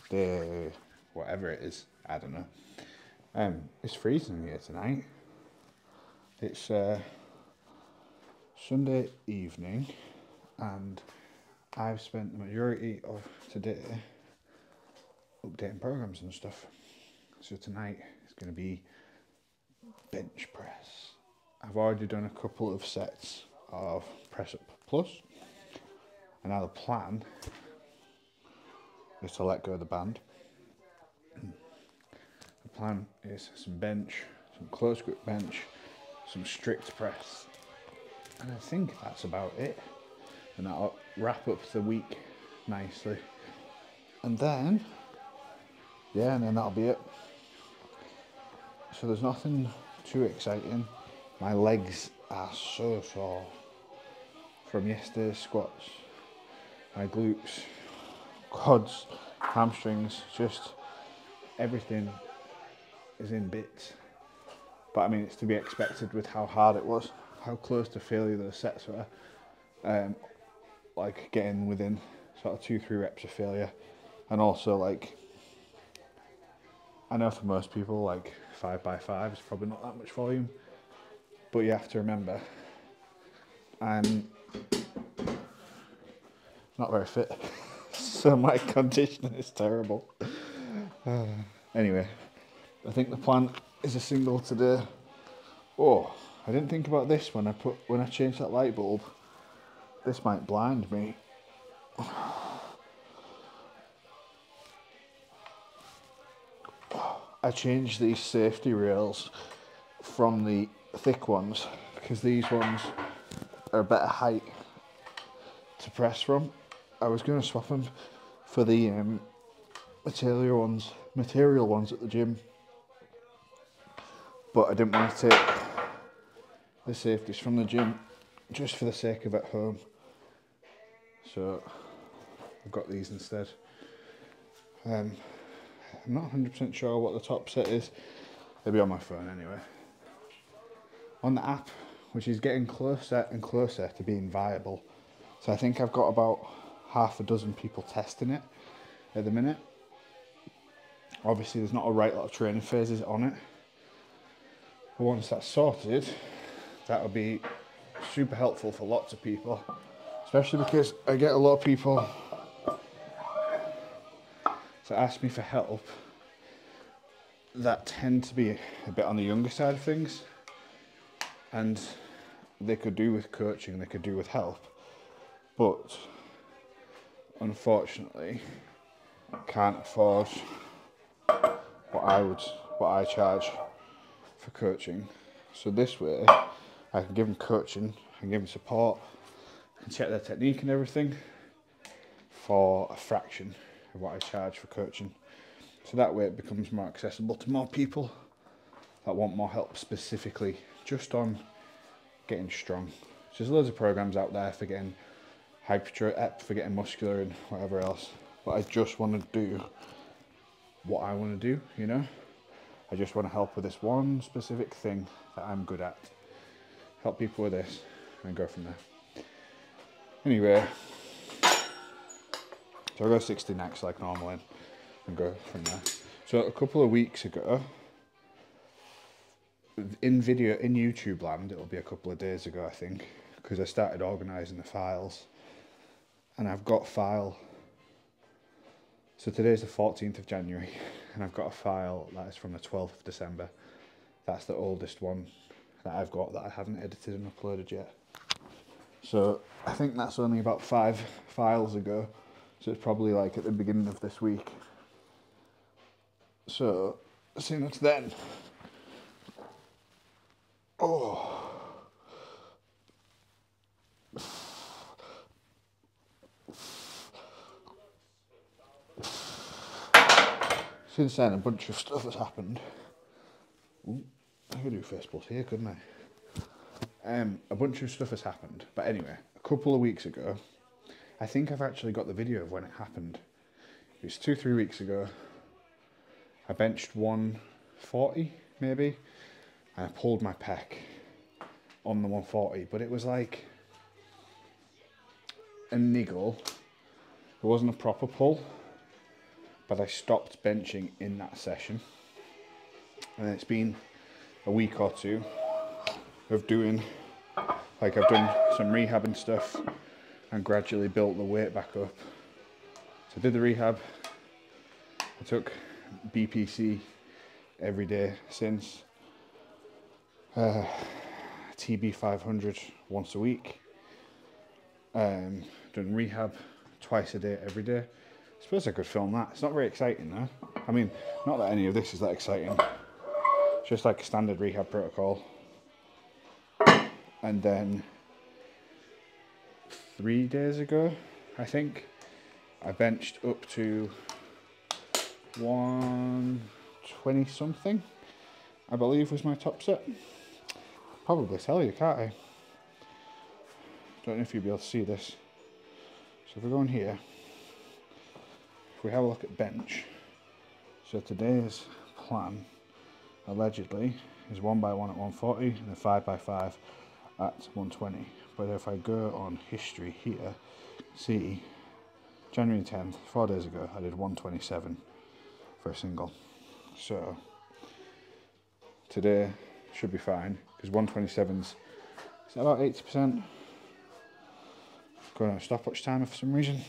the whatever it is, I don't know. It's freezing here tonight. It's Sunday evening, and I've spent the majority of today updating programs and stuff. So tonight is going to be bench press. I've already done a couple of sets of press up plus, and now the plan is to let go of the band. The plan is some bench, some close grip bench, some strict press, and I think that's about it. And that'll wrap up the week nicely. And then, and then that'll be it. So there's nothing too exciting. My legs are so sore from yesterday's squats. My glutes, quads, hamstrings, just everything is in bits. But I mean, it's to be expected with how hard it was, how close to failure those sets were. Like getting within sort of 2-3 reps of failure, and also like, I know for most people like 5x5 is probably not that much volume, but you have to remember I'm not very fit, so my conditioning is terrible. Anyway, I think the plan is a single today. Oh, I didn't think about this when I changed that light bulb. This might blind me. I changed these safety rails from the thick ones because these ones are a better height to press from. I was going to swap them for the material ones at the gym, but I didn't want to take the safeties from the gym just for the sake of at home. So I've got these instead. I'm not 100% sure what the top set is. They'll be on my phone anyway. On the app, which is getting closer and closer to being viable. So I think I've got about half a dozen people testing it at the minute. Obviously there's not a right lot of training phases on it. But once that's sorted, that'll be super helpful for lots of people. Especially because I get a lot of people to ask me for help that tend to be a bit on the younger side of things, and they could do with coaching, they could do with help, but unfortunately can't afford what I charge for coaching. So this way I can give them coaching, I can give them support, I can check their technique and everything for a fraction of what I charge for coaching. So that way it becomes more accessible to more people that want more help specifically just on getting strong. So there's loads of programs out there for getting hypertrophy, for getting muscular and whatever else. But I just want to do what I want to do, you know? I just want to help with this one specific thing that I'm good at. Help people with this and go from there. Anyway, so I'll go 60 next like normal and go from there. So a couple of weeks ago, in YouTube land, it'll be a couple of days ago I think, because I started organising the files, and I've got file. So today's the 14th of January, and I've got a file that is from the 12th of December. That's the oldest one that I've got that I haven't edited and uploaded yet. So I think that's only about 5 files ago. So it's probably like at the beginning of this week. So as soon as then, since then a bunch of stuff has happened. Ooh, I could do first plus here, couldn't I? A bunch of stuff has happened. But anyway, a couple of weeks ago, I think I've actually got the video of when it happened. It was 2-3 weeks ago. I benched 140 maybe, and I pulled my pec on the 140, but it was like a niggle. It wasn't a proper pull, but I stopped benching in that session. And it's been a week or two of doing, like I've done some rehab and stuff and gradually built the weight back up. So I did the rehab, I took BPC every day since, TB 500 once a week, done rehab twice a day every day. I suppose I could film that. It's not very exciting though. I mean, not that any of this is that exciting. It's just like a standard rehab protocol. And then 3 days ago, I think, I benched up to 120 something, I believe was my top set. Probably tell you, can't I? Don't know if you'll be able to see this. So if we go in here, if we have a look at bench, so today's plan, allegedly, is 1 by 1 at 140 and a 5 by 5 at 120. But if I go on history here, see, January 10th, 4 days ago, I did 127 for a single. So today should be fine, because 127's, is that about 80%? Going on a stopwatch timer for some reason.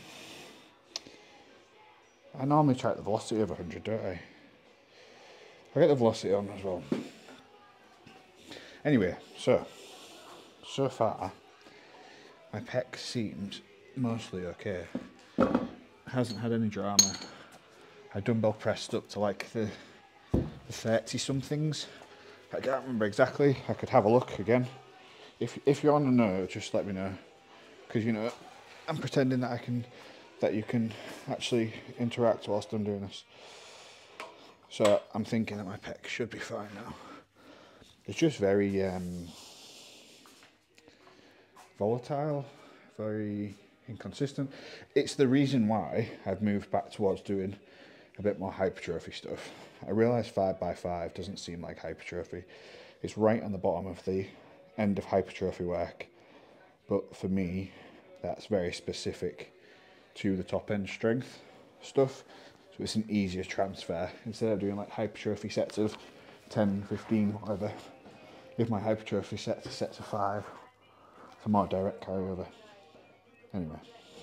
I normally track the velocity of 100, don't I? I get the velocity on as well. Anyway, so far, my pec seems mostly okay. Hasn't had any drama. I dumbbell pressed up to like the 30 somethings. I can't remember exactly. I could have a look again. If you want to know, just let me know. Because you know, I'm pretending that you can actually interact whilst I'm doing this. So I'm thinking that my pec should be fine now. It's just very volatile, very inconsistent. It's the reason why I've moved back towards doing a bit more hypertrophy stuff. I realise 5 by 5 doesn't seem like hypertrophy. It's right on the bottom of the end of hypertrophy work. But for me, that's very specific to the top end strength stuff. So it's an easier transfer. Instead of doing like hypertrophy sets of 10, 15, whatever, if my hypertrophy sets are set to 5, it's a more direct carryover. Anyway.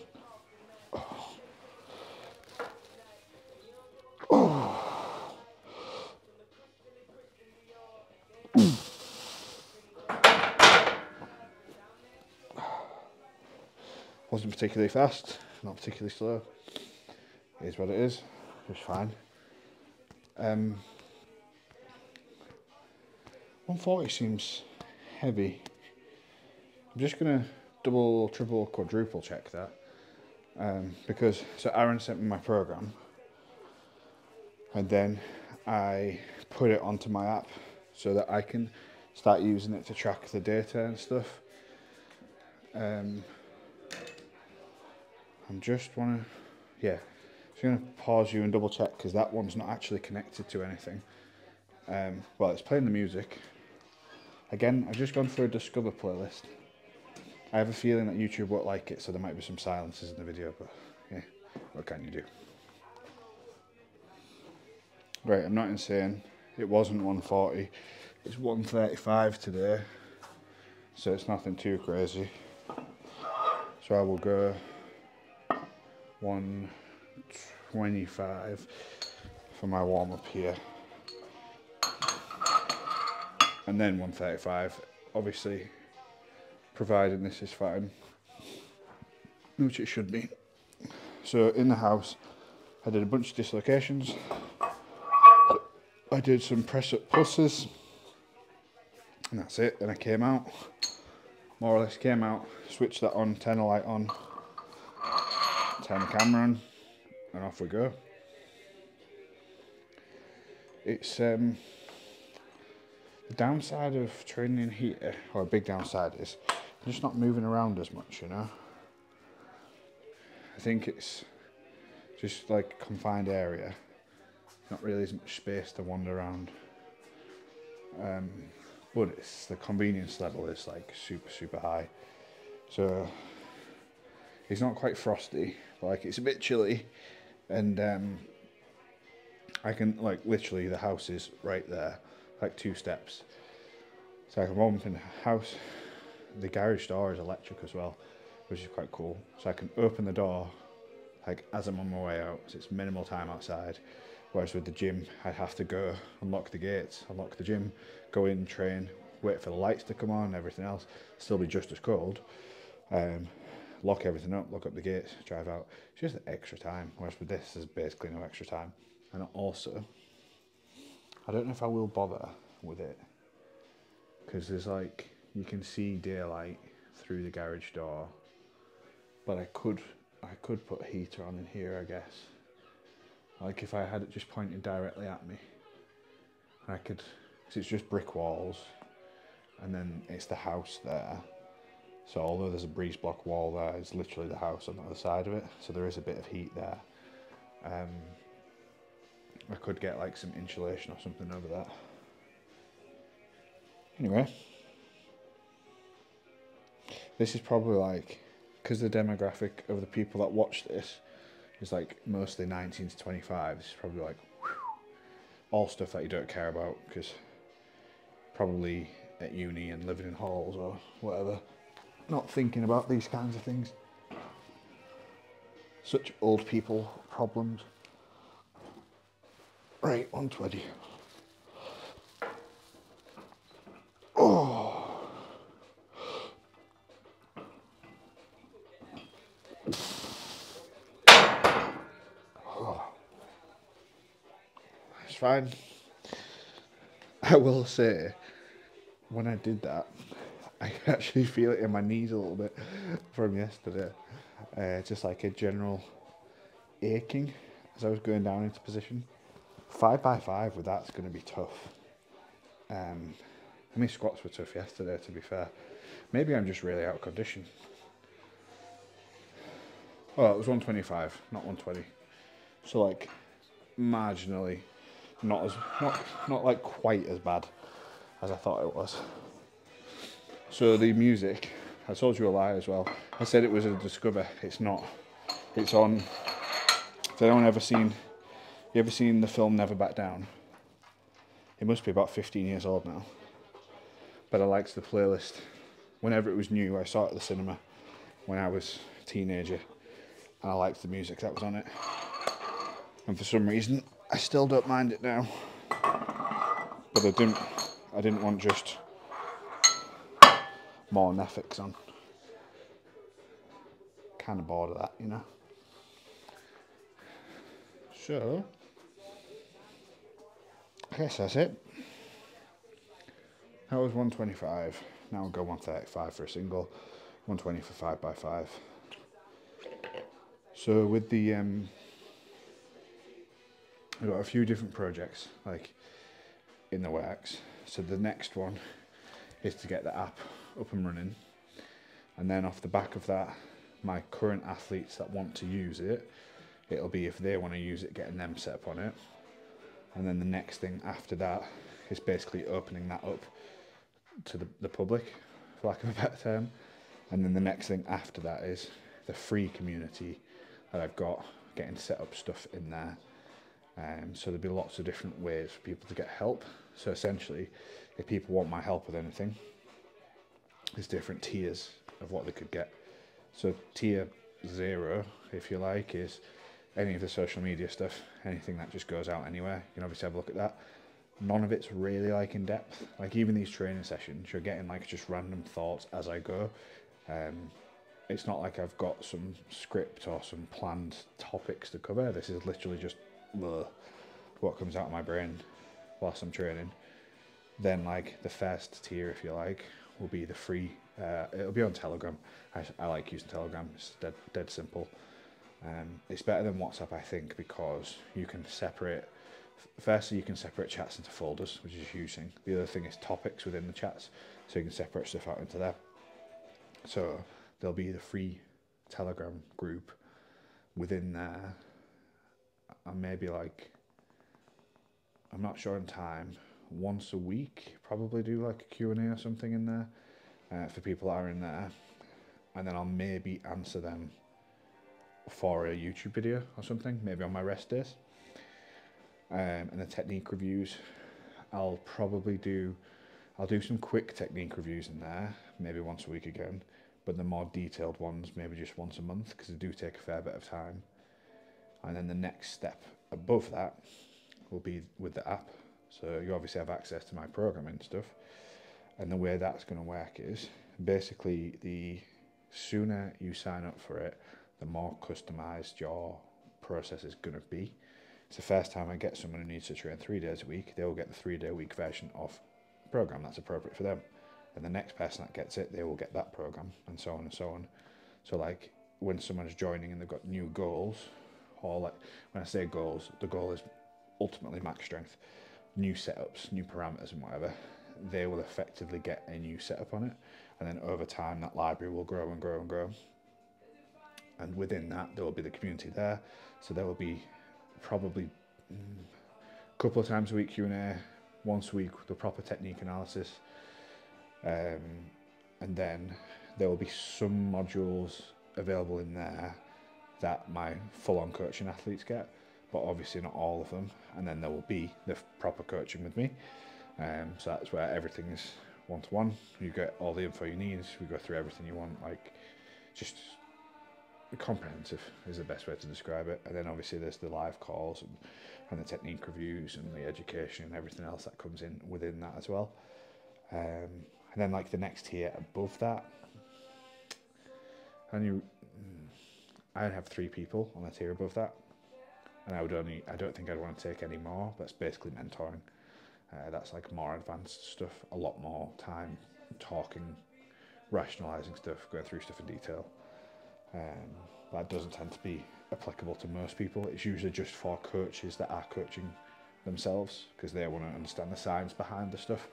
Wasn't particularly fast, not particularly slow. It is what it is, just fine. 140 seems heavy. I'm just gonna double, triple, quadruple check that. Because, so Aaron sent me my program and then I put it onto my app so that I can start using it to track the data and stuff. I'm just gonna pause you and double check because that one's not actually connected to anything. Well, it's playing the music. Again, I've just gone for a Discover playlist. I have a feeling that YouTube won't like it, so there might be some silences in the video, but yeah, what can you do? Right, I'm not insane. It wasn't 140, it's 135 today, so it's nothing too crazy. So I will go 125 for my warm up here, and then 135, obviously, providing this is fine, which it should be. So in the house, I did a bunch of dislocations. I did some press up pluses, and that's it. Then I came out, more or less came out, switched that on, turn the light on, turn the camera on, and off we go. It's the downside of training here, or a big downside, is I'm just not moving around as much, you know. I think it's just like a confined area, not really as much space to wander around. But it's the convenience level is like super high. So it's not quite frosty, but like it's a bit chilly, and I can, like, literally the house is right there, like 2 steps. So I can roam in the house. The garage door is electric as well, which is quite cool. So I can open the door, like, as I'm on my way out, so it's minimal time outside. Whereas with the gym, I'd have to go unlock the gates, unlock the gym, go in, train, wait for the lights to come on, everything else, still be just as cold. Lock everything up, lock up the gates, drive out. It's just extra time. Whereas with this, there's basically no extra time. And also, I don't know if I will bother with it, because there's like, you can see daylight through the garage door, but I could put a heater on in here, I guess. Like if I had it just pointed directly at me, I could, because it's just brick walls, and then it's the house there. So although there's a breeze block wall there, it's literally the house on the other side of it. So there is a bit of heat there. I could get like some insulation or something over that. Anyway, this is probably like, because the demographic of the people that watch this is like mostly 19 to 25, this is probably like all stuff that you don't care about, because probably at uni and living in halls or whatever, not thinking about these kinds of things. Such old people problems. Right, 120. Oh. Oh. It's fine. I will say, when I did that, I can actually feel it in my knees a little bit from yesterday. Just like a general aching as I was going down into position. 5x5 with that's going to be tough. I mean, squats were tough yesterday, to be fair. Maybe I'm just really out of condition. Oh, it was 125, not 120. So like, marginally, not like quite as bad as I thought it was. So the music, I told you a lie as well. I said it was a Discover. It's not. It's on. Has anyone ever seen? You ever seen the film Never Back Down? It must be about 15 years old now. But I liked the playlist. Whenever it was new, I saw it at the cinema when I was a teenager, and I liked the music that was on it. And for some reason, I still don't mind it now. But I didn't want just more Netflix on. Kind of bored of that, you know. So, I guess that's it. That was 125. Now we'll go 135 for a single, 120 for 5x5. So with the, I've got a few different projects like in the works. So the next one is to get the app up and running, and then off the back of that, my current athletes that want to use it, it'll be if they want to use it, getting them set up on it. And then the next thing after that is basically opening that up to the public, for lack of a better term. And then the next thing after that is the free community that I've got, getting set up stuff in there. So there'll be lots of different ways for people to get help. So essentially, if people want my help with anything, there's different tiers of what they could get. So tier 0, if you like, is any of the social media stuff, anything that just goes out anywhere. You can obviously have a look at that. None of it's really like in depth. Like even these training sessions, you're getting like just random thoughts as I go. It's not like I've got some script or some planned topics to cover. This is literally just what comes out of my brain whilst I'm training. Then like the first tier, if you like, will be the free. It'll be on Telegram. I like using Telegram. It's dead simple. It's better than WhatsApp, I think, because you can separate. Firstly, you can separate chats into folders, which is a huge thing. The other thing is topics within the chats, so you can separate stuff out into there. So there'll be the free Telegram group within there, and maybe like, I'm not sure on time, once a week, probably do like a Q&A or something in there for people that are in there, and then I'll maybe answer them for a YouTube video or something, maybe on my rest days. and the technique reviews. I'll do some quick technique reviews in there, maybe once a week again, but the more detailed ones maybe just once a month, because they do take a fair bit of time. And then the next step above that will be with the app. So you obviously have access to my programming stuff, and the way that's going to work is basically the sooner you sign up for it, the more customized your process is going to be. It's the first time I get someone who needs to train 3 days a week, they will get the 3-day-a-week version of a program that's appropriate for them. And the next person that gets it, they will get that program, and so on and so on. So like when someone's joining and they've got new goals, or like when I say goals, the goal is ultimately max strength, new setups, new parameters and whatever, they will effectively get a new setup on it. And then over time, that library will grow and grow and grow. And within that, there will be the community there. So there will be probably a couple of times a week Q&A, once a week with the proper technique analysis. And then there will be some modules available in there that my full-on coaching athletes get, but obviously not all of them. And then there will be the proper coaching with me. So that's where everything is one-to-one. You get all the info you need. We go through everything you want, like just comprehensive is the best way to describe it. And then obviously there's the live calls and the technique reviews and the education and everything else that comes in within that as well. And then like the next tier above that, and I'd have 3 people on a tier above that, and I don't think I'd want to take any more. That's basically mentoring. That's like more advanced stuff, a lot more time talking, rationalising stuff, going through stuff in detail. That doesn't tend to be applicable to most people. It's usually just for coaches that are coaching themselves, because they want to understand the science behind the stuff.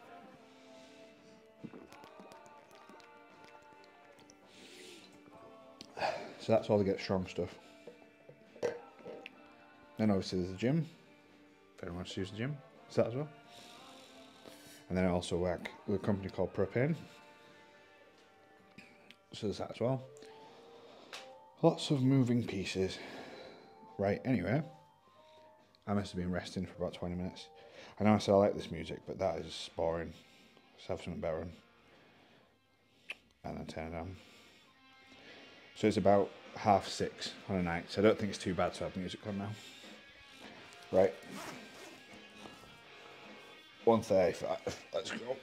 So that's all the Get Strong stuff. Then obviously there's the gym, if anyone wants to use the gym, it's that as well. And then I also work with a company called Propane, so there's that as well. Lots of moving pieces. Right, anyway, I must have been resting for about 20 minutes. I know I said I like this music, but that is boring. Let's have something better on. And then turn it down. So it's about 6:30 on a night, so I don't think it's too bad to have music on now. Right. 1:35, let's go.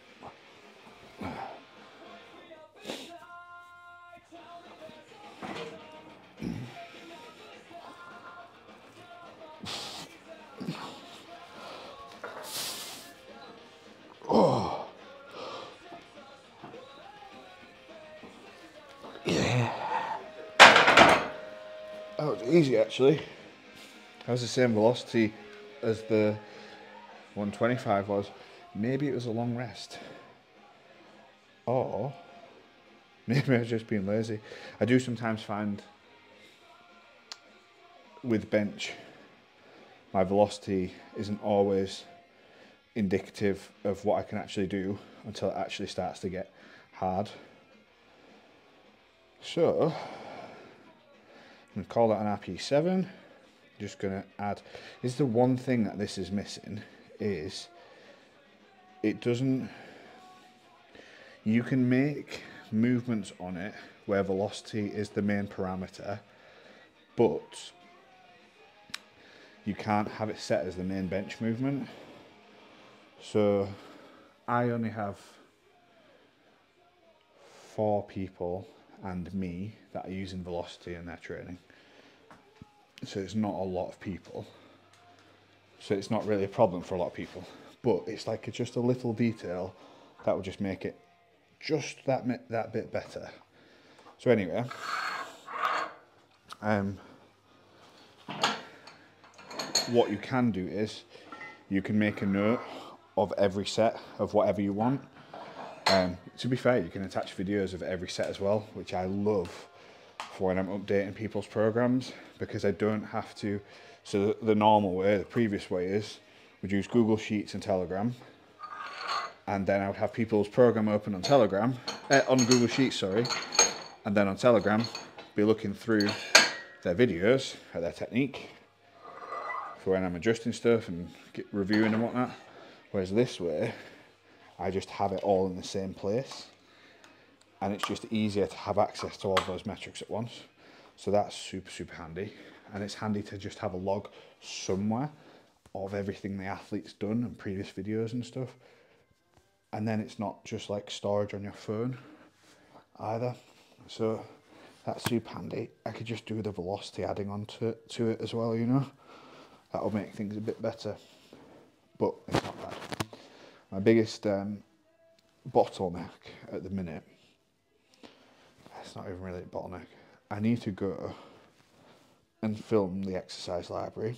Oh. Yeah. That was easy actually. That was the same velocity as the 125 was. Maybe it was a long rest. Or maybe I was just being lazy. I do sometimes find with bench, my velocity isn't always indicative of what I can actually do until it actually starts to get hard. So I'm going to call that an RP7. Just going to add, this is the one thing that this is missing, is it doesn't, you can make movements on it where velocity is the main parameter, but you can't have it set as the main bench movement. So I only have 4 people and me that are using velocity in their training. So it's not a lot of people. So it's not really a problem for a lot of people. But it's like it's just a little detail that will just make it just that bit better. So anyway, what you can do is you can make a note of every set of whatever you want. To be fair, you can attach videos of every set as well, which I love for when I'm updating people's programs, because I don't have to. So the normal way, the previous way is, we'd use Google Sheets and Telegram, and then I would have people's program open on Telegram, on Google Sheets, sorry, and then on Telegram, be looking through their videos at their technique, for when I'm adjusting stuff and reviewing and whatnot. Whereas this way, I just have it all in the same place, and it's just easier to have access to all those metrics at once. So that's super handy, and it's handy to just have a log somewhere of everything the athlete's done and previous videos and stuff. And then it's not just like storage on your phone either. So that's super handy. I could just do the velocity adding on to it as well, you know. That'll make things a bit better, but it's not bad. My biggest bottleneck at the minute, it's not even really a bottleneck, I need to go and film the exercise library,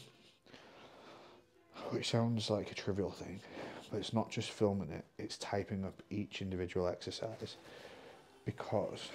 which sounds like a trivial thing, but it's not just filming it, it's typing up each individual exercise, because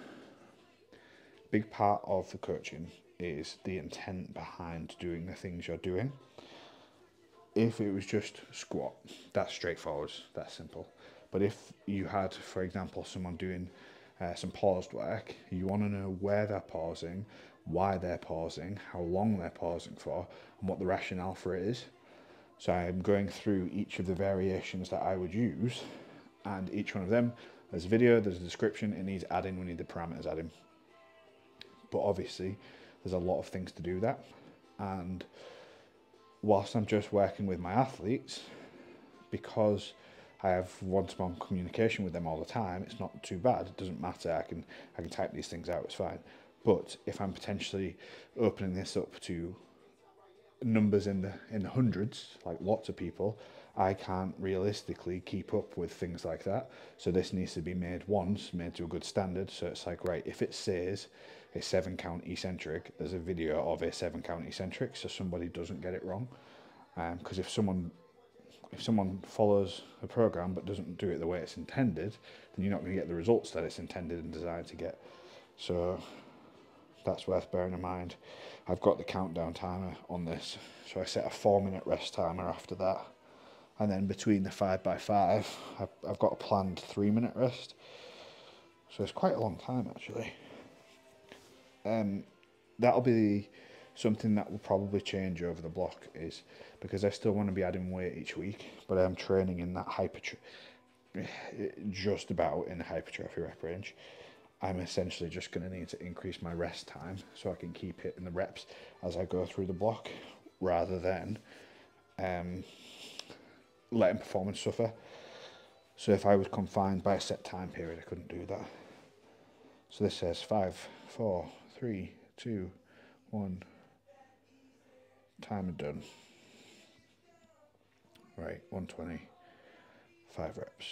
a big part of the coaching is the intent behind doing the things you're doing. If it was just squat, that's straightforward, that's simple. But if you had, for example, someone doing some paused work, you want to know where they're pausing, why they're pausing, how long they're pausing for, and what the rationale for it is. So I'm going through each of the variations that I would use, and each one of them, there's a video, there's a description, it needs adding, we need the parameters adding. But obviously, there's a lot of things to do that, and whilst I'm just working with my athletes, because I have one-to-one communication with them all the time, it's not too bad, it doesn't matter, I can type these things out, it's fine. But if I'm potentially opening this up to numbers in the hundreds, like lots of people, I can't realistically keep up with things like that. So this needs to be made once, made to a good standard. So it's like, right, if it says a 7-count eccentric, there's a video of a 7-count eccentric, so somebody doesn't get it wrong. Because if someone follows the program but doesn't do it the way it's intended, then you're not going to get the results that it's intended and designed to get. So that's worth bearing in mind. I've got the countdown timer on this, so I set a 4-minute rest timer after that, and then between the 5x5 I've got a planned 3-minute rest, so it's quite a long time actually. That'll be something that will probably change over the block, is because I still want to be adding weight each week, but I'm training in that just about in the hypertrophy rep range. I'm essentially just going to need to increase my rest time so I can keep hitting the reps as I go through the block, rather than letting performance suffer. So if I was confined by a set time period, I couldn't do that. So this says 5, 4, 3, 2, 1. Timer done. Right, 120, 5 reps.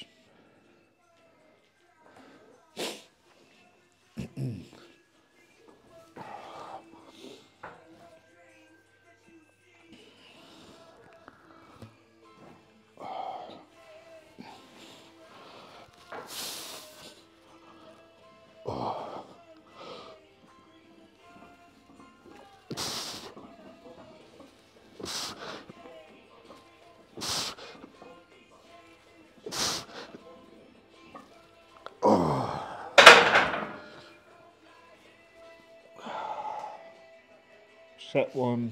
Set 1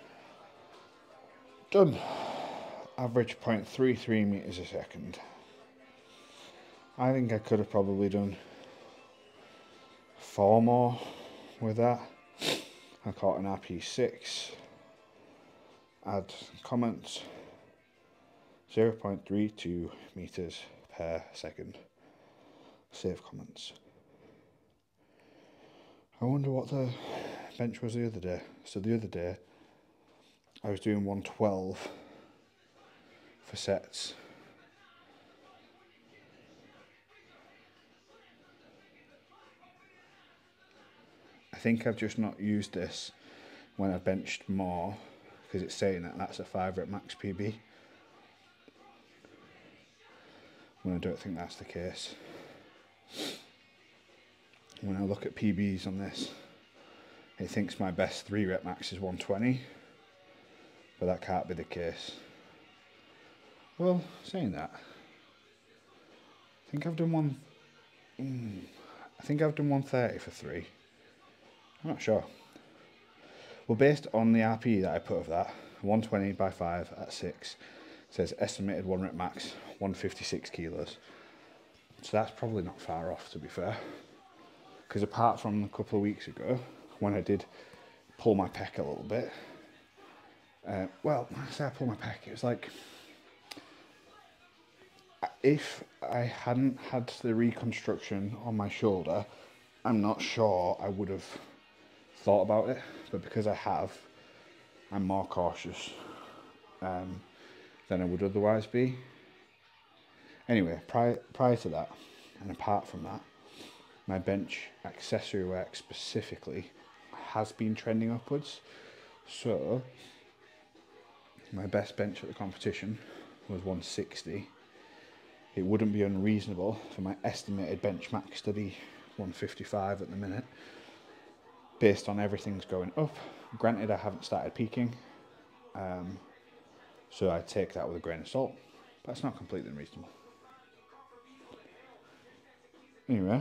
done. Average 0.33 meters a second. I think I could have probably done 4 more with that. I caught an RP6. Add comments. 0.32 meters per second. Save comments. I wonder what the bench was the other day. So the other day I was doing 112 for sets. I think I've just not used this when I benched more, because it's saying that that's a 5 rep max PB. When I don't think that's the case. When I look at PBs on this, it thinks my best 3 rep max is 120, but that can't be the case. Well, saying that, I think I've done 130 for 3. I'm not sure. Well, based on the RPE that I put of that, 120 by 5 at 6. It says estimated 1 rep max, 156 kilos. So that's probably not far off, to be fair. Because apart from a couple of weeks ago, when I did pull my pec a little bit, well, when I say I pull my pec, it was like, if I hadn't had the reconstruction on my shoulder, I'm not sure I would have thought about it. But because I have, I'm more cautious than I would otherwise be. Anyway, prior to that, and apart from that, my bench accessory work specifically has been trending upwards. So my best bench at the competition was 160. It wouldn't be unreasonable for my estimated bench max to be 155 at the minute, based on everything's going up. Granted, I haven't started peaking, so I take that with a grain of salt, but it's not completely unreasonable. Anyway,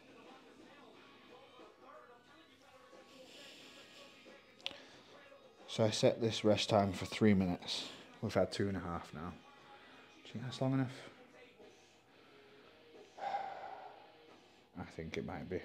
so I set this rest time for 3 minutes. We've had 2.5 now. Do you think that's long enough? I think it might be.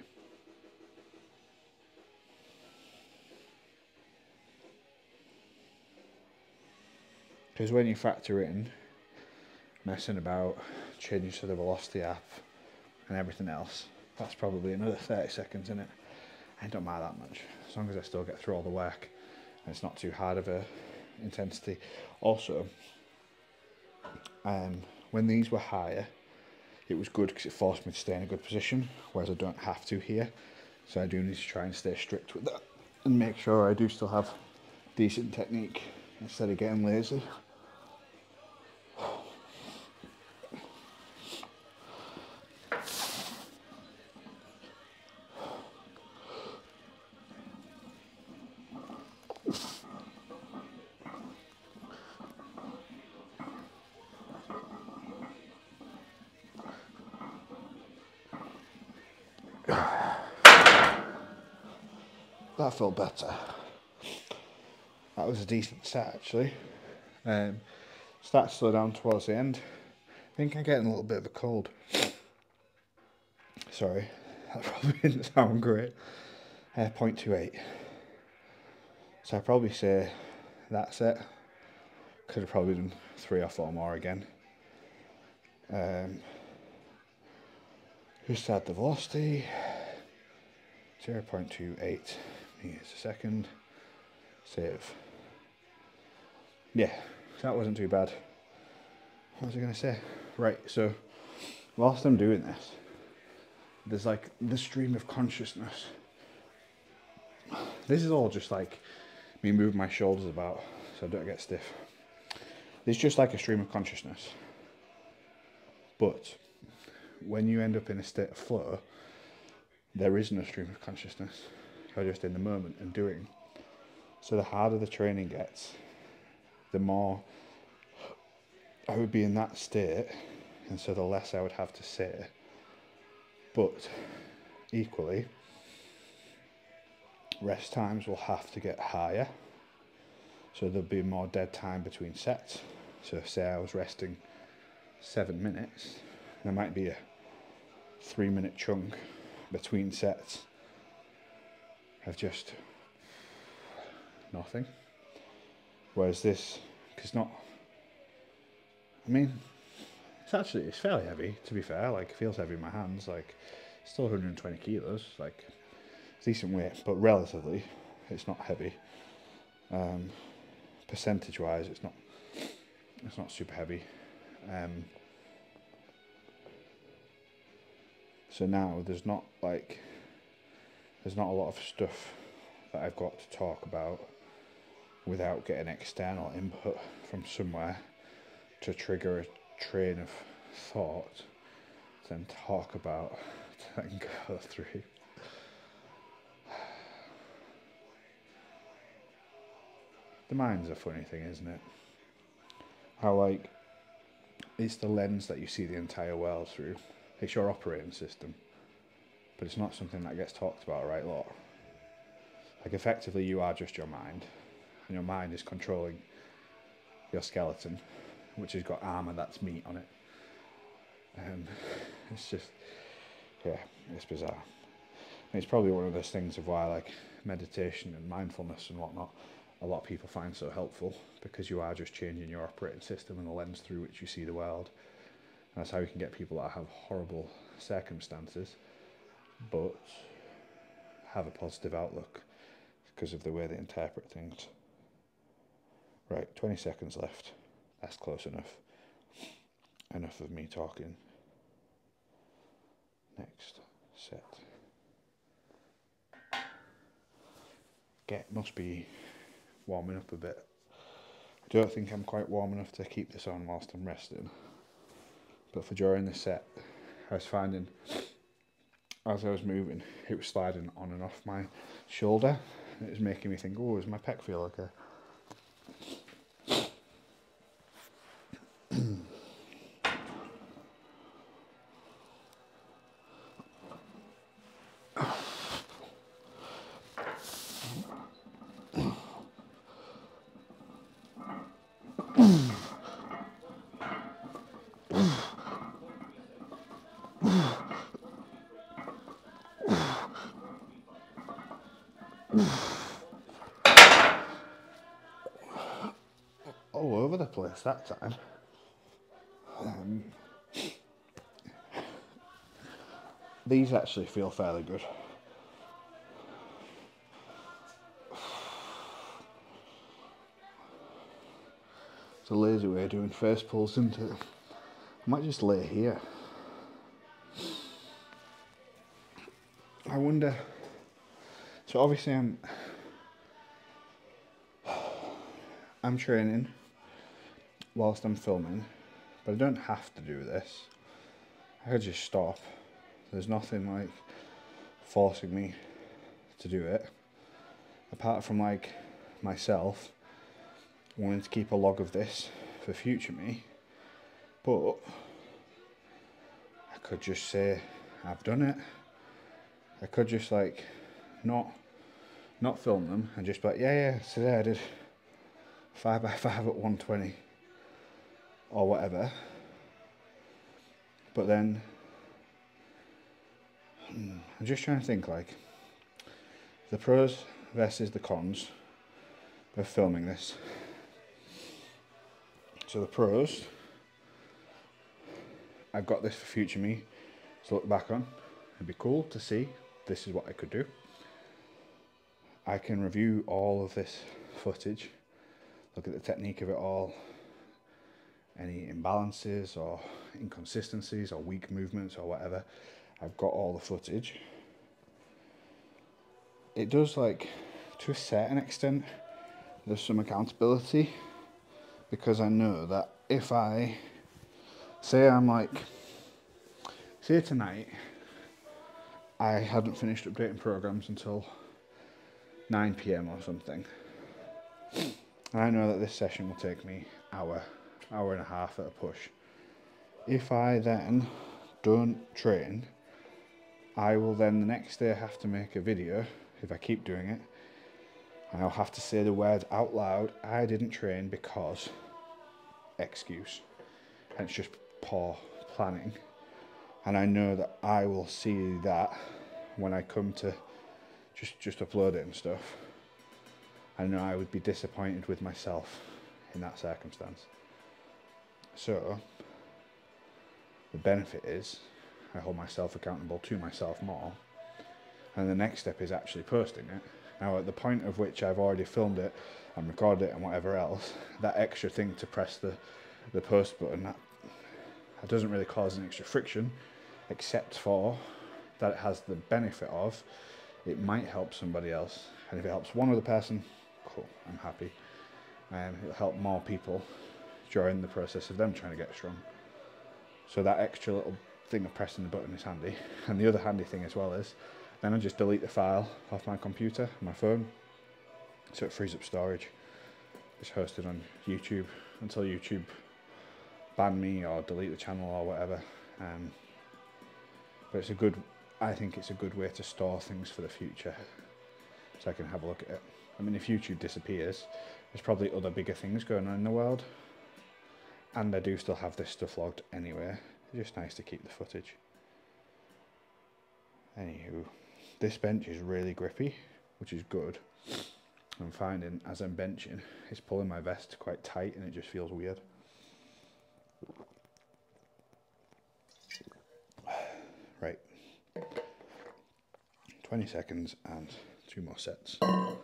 Because when you factor in messing about, changing to the Velocity app and everything else, that's probably another 30 seconds in it. I don't mind that much, as long as I still get through all the work and it's not too hard of a intensity. Also, when these were higher, it was good because it forced me to stay in a good position, whereas I don't have to here. So I do need to try and stay strict with that and make sure I do still have decent technique instead of getting lazy. That felt better. That was a decent set actually. Started to slow down towards the end. I think I'm getting a little bit of a cold. Sorry, that probably didn't sound great. 0.28. So I'd probably say that's it. Could have probably done 3 or 4 more again. Just add the velocity. 0.28 meters a second. Save. Yeah, that wasn't too bad. What was I going to say? Right, so whilst I'm doing this, there's like the stream of consciousness. This is all just like me moving my shoulders about so I don't get stiff. It's just like a stream of consciousness. But when you end up in a state of flow, there is no stream of consciousness. You're just in the moment and doing. So the harder the training gets, the more I would be in that state, and so the less I would have to say. But equally, rest times will have to get higher. So there'll be more dead time between sets. So say I was resting 7 minutes, there might be a 3-minute chunk between sets of just nothing. Whereas this, because not, I mean, it's fairly heavy, to be fair. Like, it feels heavy in my hands. Like, still 120 kilos. Like, it's decent weight, but relatively, it's not heavy. Percentage-wise, it's not super heavy. So now there's not a lot of stuff that I've got to talk about without getting external input from somewhere to trigger a train of thought to then talk about, to then go through. The mind's a funny thing, isn't it? How, like, it's the lens that you see the entire world through. It's your operating system, but it's not something that gets talked about a right lot. Like, effectively, you are just your mind, and your mind is controlling your skeleton, which has got armour that's meat on it. It's just, yeah, it's bizarre. And it's probably one of those things of why like meditation and mindfulness and whatnot, a lot of people find so helpful, because you are just changing your operating system and the lens through which you see the world. And that's how you can get people that have horrible circumstances but have a positive outlook because of the way they interpret things. Right, 20 seconds left. That's close enough. Enough of me talking. Next set. Must be warming up a bit. I don't think I'm quite warm enough to keep this on whilst I'm resting. But for during the set, I was finding, as I was moving, it was sliding on and off my shoulder. And it was making me think, oh, does my pec feel okay? All over the place that time. These actually feel fairly good. It's a lazy way of doing face pulls, isn't it? I might just lay here. I wonder, so obviously I'm training whilst I'm filming, but I don't have to do this. I could just stop. There's nothing like forcing me to do it, apart from like myself wanting to keep a log of this for future me. But I could just say I've done it. I could just like not film them and just be like, yeah, today I did 5x5 at 120 or whatever. But then I'm just trying to think like the pros versus the cons of filming this. So the pros, I've got this for future me to look back on. It'd be cool to see this is what I could do. I can review all of this footage, look at the technique of it all, any imbalances or inconsistencies or weak movements or whatever. I've got all the footage. It does, like, to a certain extent, there's some accountability, because I know that if I say say tonight I hadn't finished updating programs until 9 PM or something, and I know that this session will take me hour and a half at a push. If I then don't train, I will then the next day have to make a video, if I keep doing it, and I'll have to say the words out loud, I didn't train because excuse. And it's just poor planning. And I know that I will see that when I come to just upload it and stuff. I know I would be disappointed with myself in that circumstance. So the benefit is I hold myself accountable to myself more, and the next step is actually posting it. Now at the point of which I've already filmed it and recorded it and whatever else, that extra thing to press the post button, that doesn't really cause an extra friction, except for that it has the benefit of it might help somebody else, and if it helps one other person, cool, I'm happy. It'll help more people during the process of them trying to get strong. So that extra little thing of pressing the button is handy. And the other handy thing as well is then I just delete the file off my computer, my phone, so it frees up storage. It's hosted on YouTube until YouTube ban me or delete the channel or whatever. But I think it's a good way to store things for the future, so I can have a look at it. I mean, if YouTube disappears, there's probably other bigger things going on in the world, and I do still have this stuff logged anyway. It's just nice to keep the footage. Anywho, this bench is really grippy, which is good. I'm finding as I'm benching, it's pulling my vest quite tight and it just feels weird. Right, 20 seconds and 2 more sets.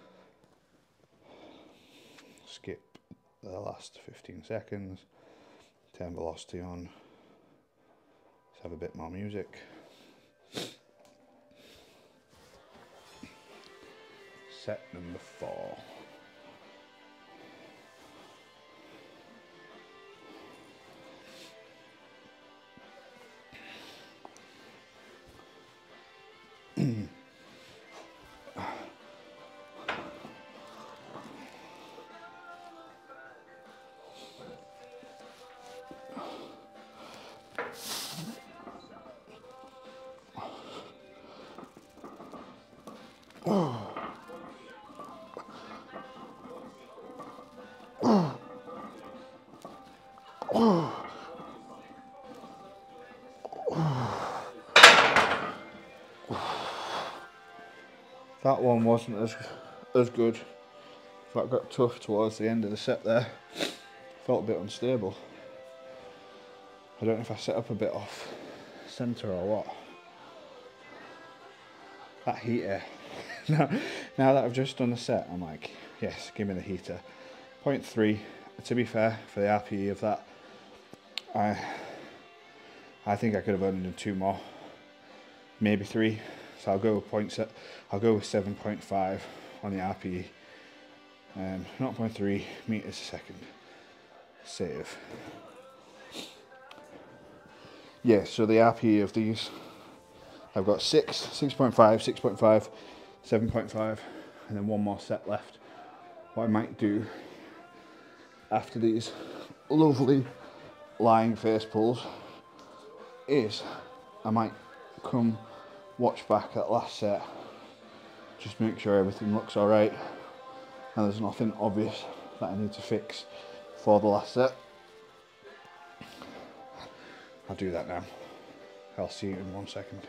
Skip the last 15 seconds, turn velocity on, let's have a bit more music. Set number 4. That one wasn't as good. That got tough towards the end of the set there. Felt a bit unstable. I don't know if I set up a bit off centre or what. That heater. now that I've just done the set, I'm like, yes, give me the heater. 0.3. To be fair, for the RPE of that, I think I could have only done 2 more, maybe 3. So I'll go with I'll go with 7.5 on the RPE. 0.3 meters a second. Save. Yeah, so the RPE of these, I've got 6.5, 6.5, 7.5, and then 1 more set left. What I might do after these lovely lying face pulls is I might come watch back that last set, just make sure everything looks alright and there's nothing obvious that I need to fix for the last set. I'll do that now. I'll see you in 1 second.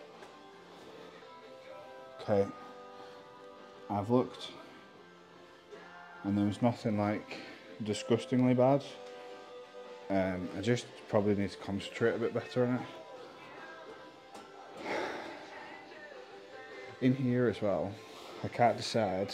Okay, I've looked and there was nothing like disgustingly bad. I just probably need to concentrate a bit better on it. In here as well, I can't decide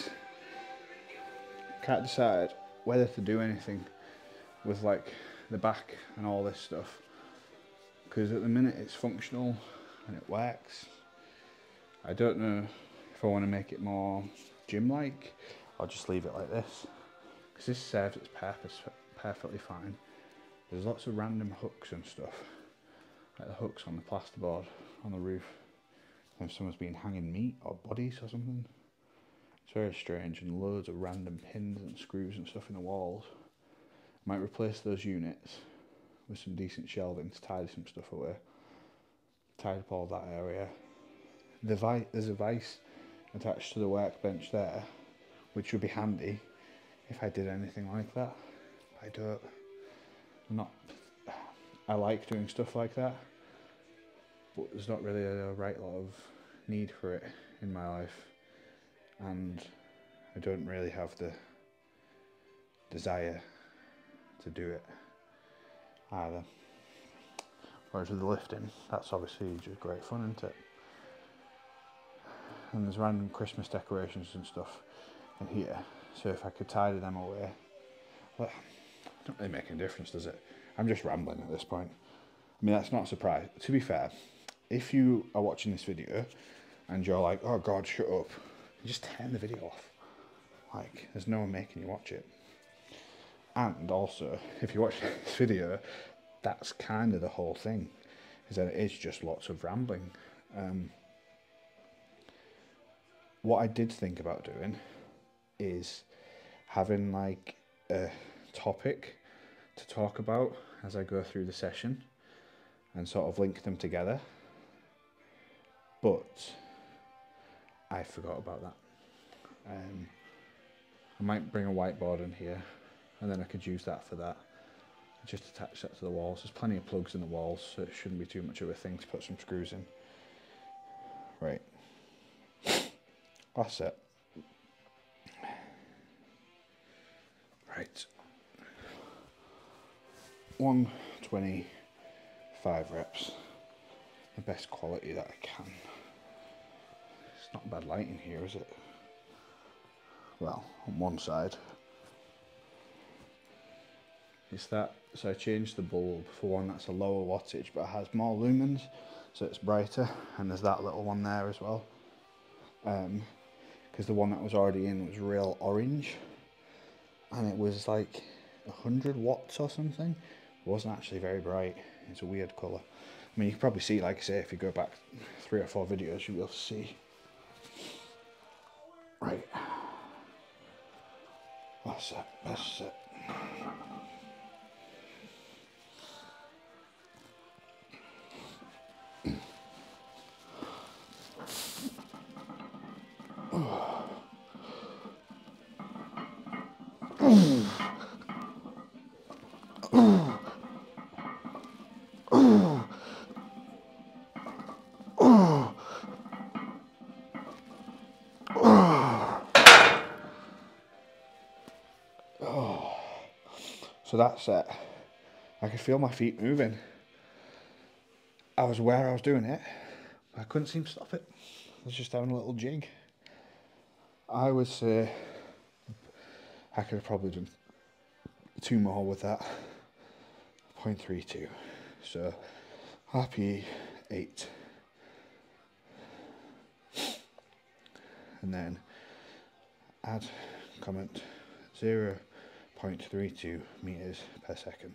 whether to do anything with like the back and all this stuff, because at the minute it's functional and it works. I don't know if I want to make it more gym-like or just leave it like this, because this serves its purpose perfectly fine. There's lots of random hooks and stuff, like the hooks on the plasterboard on the roof. If someone's been hanging meat or bodies or something. It's very strange, and loads of random pins and screws and stuff in the walls. I might replace those units with some decent shelving to tidy some stuff away. Tidy up all that area. There's a vise attached to the workbench there, which would be handy if I did anything like that. I like doing stuff like that, but there's not really a right lot of need for it in my life, and I don't really have the desire to do it either. Whereas with the lifting, that's obviously just great fun, isn't it? And there's random Christmas decorations and stuff in here, so if I could tidy them away, well, it don't really make any difference, does it? I'm just rambling at this point. I mean, that's not a surprise. To be fair, if you are watching this video and you're like, oh God, shut up, just turn the video off. Like, there's no one making you watch it. And also, if you watch this video, that's kind of the whole thing, is that it is just lots of rambling. What I did think about doing is having like a topic to talk about as I go through the session and sort of link them together, but I forgot about that. I might bring a whiteboard in here, and then I could use that for that. Just attach that to the walls. There's plenty of plugs in the walls, so it shouldn't be too much of a thing to put some screws in. Right. That's it. Right. 120, 5 reps. The best quality that I can. It's not bad lighting here, is it? Well, on one side. It's that, so I changed the bulb for one that's a lower wattage but has more lumens, so it's brighter, and there's that little one there as well. Because the one that was already in was real orange, and it was like 100 watts or something. It wasn't actually very bright. It's a weird colour. I mean, you can probably see, like I say, if you go back 3 or 4 videos, you'll be able to see. Right. That's it. That's it. So that's it. I could feel my feet moving. I was aware I was doing it, but I couldn't seem to stop it. I was just having a little jig. I would say I could have probably done 2 more with that. 0.32. So RPE 8. And then add comment 0.32 meters per second.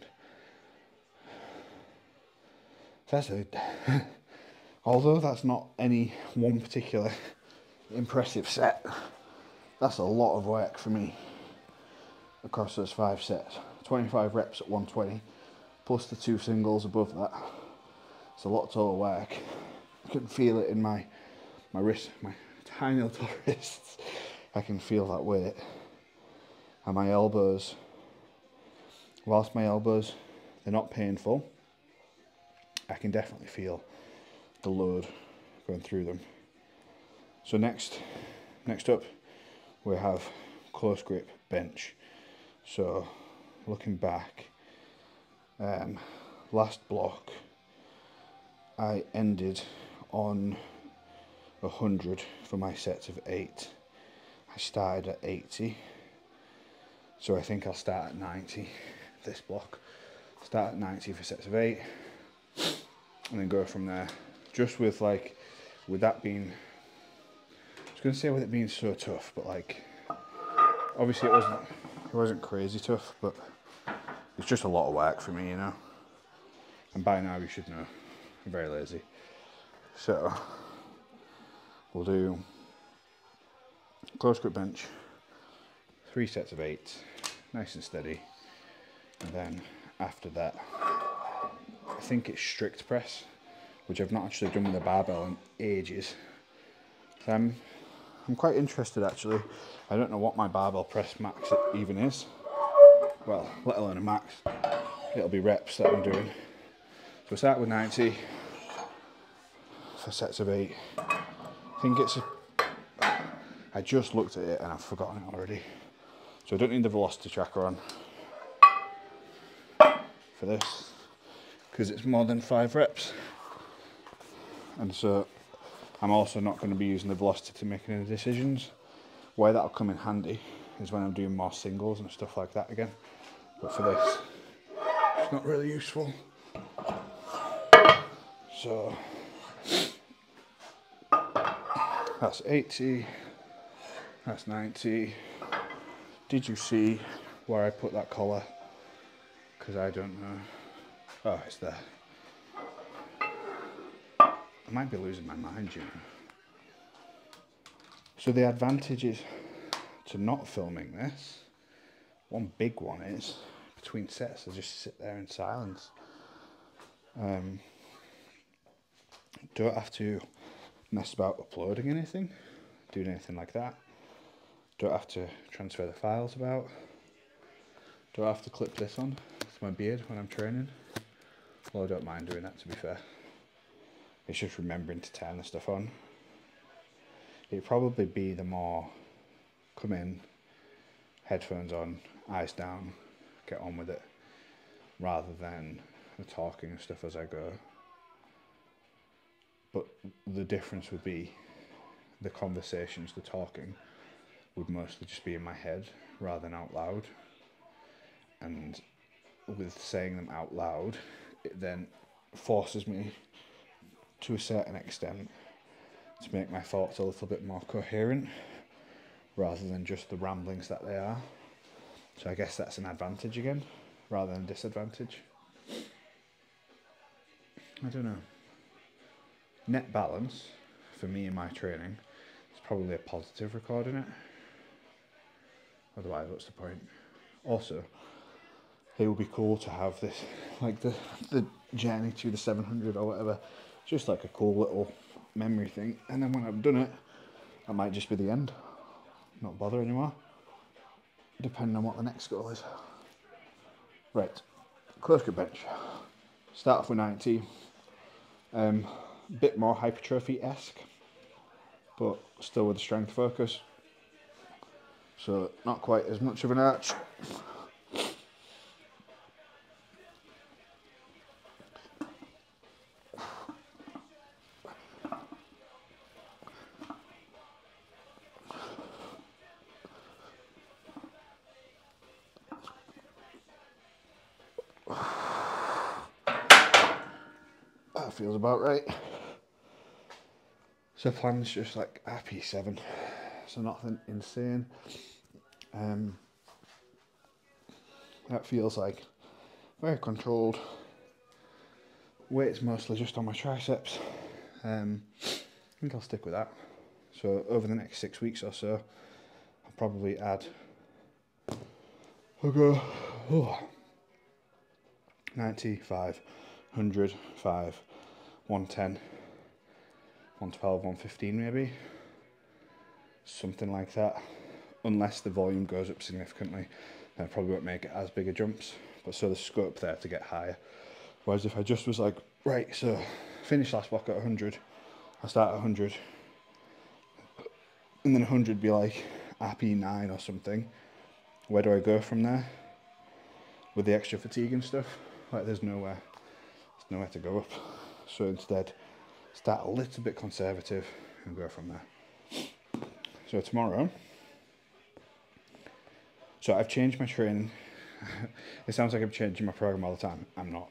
That's it. Although that's not any one particular impressive set, that's a lot of work for me across those 5 sets. 25 reps at 120 plus the 2 singles above that. It's a lot of total work. I can feel it in my wrist, my tiny little wrists. I can feel that weight. And my elbows, whilst my elbows, they're not painful, I can definitely feel the load going through them. So next up, we have close grip bench. So looking back, last block, I ended on 100 for my sets of 8. I started at 80, so I think I'll start at 90 this block. Start at 90 for sets of 8, and then go from there. Just with that being, I was going to say with it being so tough, but like, obviously it wasn't crazy tough, but it's just a lot of work for me, you know. And by now you should know, I'm very lazy. So we'll do close grip bench, 3 sets of 8, nice and steady. And then after that, I think it's strict press, which I've not actually done with a barbell in ages. So I'm quite interested actually. I don't know what my barbell press max even is. Well, let alone a max. It'll be reps that I'm doing. So we start with 90 for sets of 8. I think I just looked at it and I've forgotten it already. So I don't need the velocity tracker on for this, because it's more than 5 reps. And so I'm also not going to be using the velocity to make any decisions. Where that'll come in handy is when I'm doing more singles and stuff like that again. But for this, it's not really useful. So that's 80, that's 90. Did you see where I put that collar? Because I don't know. Oh, it's there. I might be losing my mind, you know. So the advantages to not filming this, one big one is, between sets I just sit there in silence. Don't have to mess about uploading anything, doing anything like that. Don't have to transfer the files about. Don't have to clip this on to my beard when I'm training. Well, I don't mind doing that, to be fair. It's just remembering to turn the stuff on. It'd probably be the more come in, headphones on, eyes down, get on with it, rather than the talking and stuff as I go. But the difference would be the conversations, the talking, would mostly just be in my head rather than out loud. And with saying them out loud, it then forces me to a certain extent to make my thoughts a little bit more coherent rather than just the ramblings that they are. So I guess that's an advantage again rather than a disadvantage. I don't know. Net balance for me in my training is probably a positive recording it. Otherwise, what's the point? Also, it would be cool to have this, like the journey to the 700 or whatever, just like a cool little memory thing. And then when I've done it, that might just be the end. Not bother anymore, depending on what the next goal is. Right, close grip bench. Start off with 90. Bit more hypertrophy-esque, but still with a strength focus. So not quite as much of an arch. That feels about right. So plan's just like RP7, so nothing insane. That feels like very controlled. Weight's mostly just on my triceps. I think I'll stick with that. So over the next 6 weeks or so, I'll probably add, I'll go 95, 100, 5, 110, 112, 115 maybe. Something like that. Unless the volume goes up significantly, then I probably won't make it as big a jumps. But so there's scope there to get higher. Whereas if I just was like, right, so finish last block at 100, I start at 100, and then 100 be like RP9 or something. Where do I go from there? With the extra fatigue and stuff, like there's nowhere to go up. So instead, start a little bit conservative and go from there. So tomorrow, so I've changed my training. It sounds like I'm changing my program all the time. I'm not.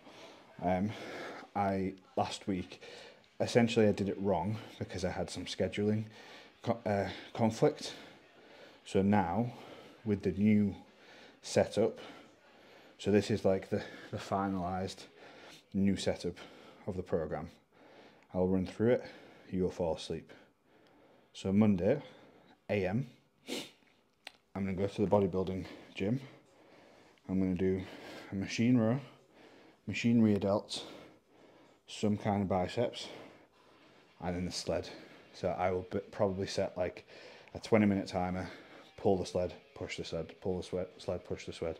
Last week, essentially I did it wrong because I had some scheduling conflict. So now, with the new setup, so this is like the finalised new setup of the program. I'll run through it, you'll fall asleep. So Monday, AM, I'm going to go to the bodybuilding gym. I'm going to do a machine row, machine rear delts, some kind of biceps, and then the sled. So I will probably set like a 20-minute timer, pull the sled, push the sled, pull the sled, push the sled,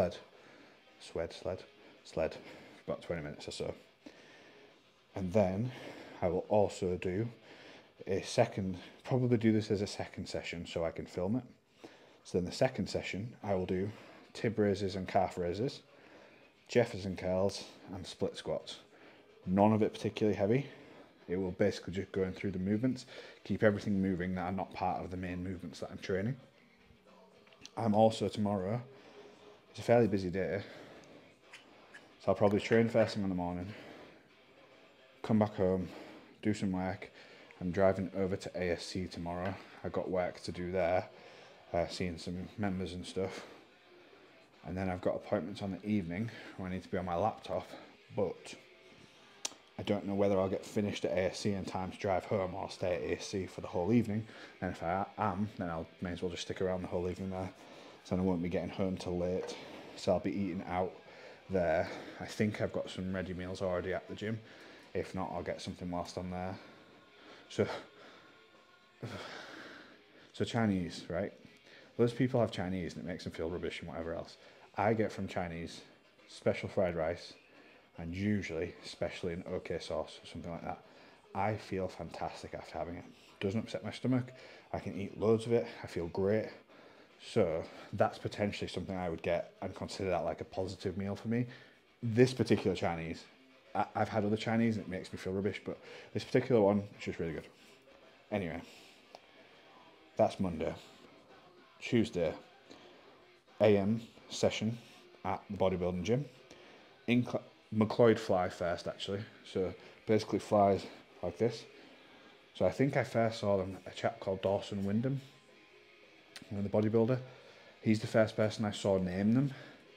sled, about 20 minutes or so. And then I will also do probably do this as a second session so I can film it. So then the second session, I will do tib raises and calf raises, Jefferson curls and split squats. None of it particularly heavy. It will basically just go in through the movements, keep everything moving that are not part of the main movements that I'm training. I'm also tomorrow, it's a fairly busy day, so I'll probably train first thing in the morning, come back home, do some work. I'm driving over to ASC tomorrow. I got work to do there, seeing some members and stuff. And then I've got appointments on the evening where I need to be on my laptop, but I don't know whether I'll get finished at ASC in time to drive home or stay at ASC for the whole evening. And if I am, then I may as well just stick around the whole evening there. So I won't be getting home till late. So I'll be eating out there. I think I've got some ready meals already at the gym. If not, I'll get something whilst I'm there. So Chinese, right? Those people have Chinese and it makes them feel rubbish and whatever else. I get from Chinese special fried rice and usually especially an OK sauce or something like that. I feel fantastic after having it. Doesn't upset my stomach. I can eat loads of it. I feel great. So that's potentially something I would get and consider that like a positive meal for me. This particular Chinese, I've had other Chinese and it makes me feel rubbish, but this particular one is just really good. Anyway, that's Monday. Tuesday, AM session at the bodybuilding gym. McLeod fly first actually. So basically flies like this. So I think I first saw them, a chap called Dawson Wyndham, the bodybuilder. He's the first person I saw name them.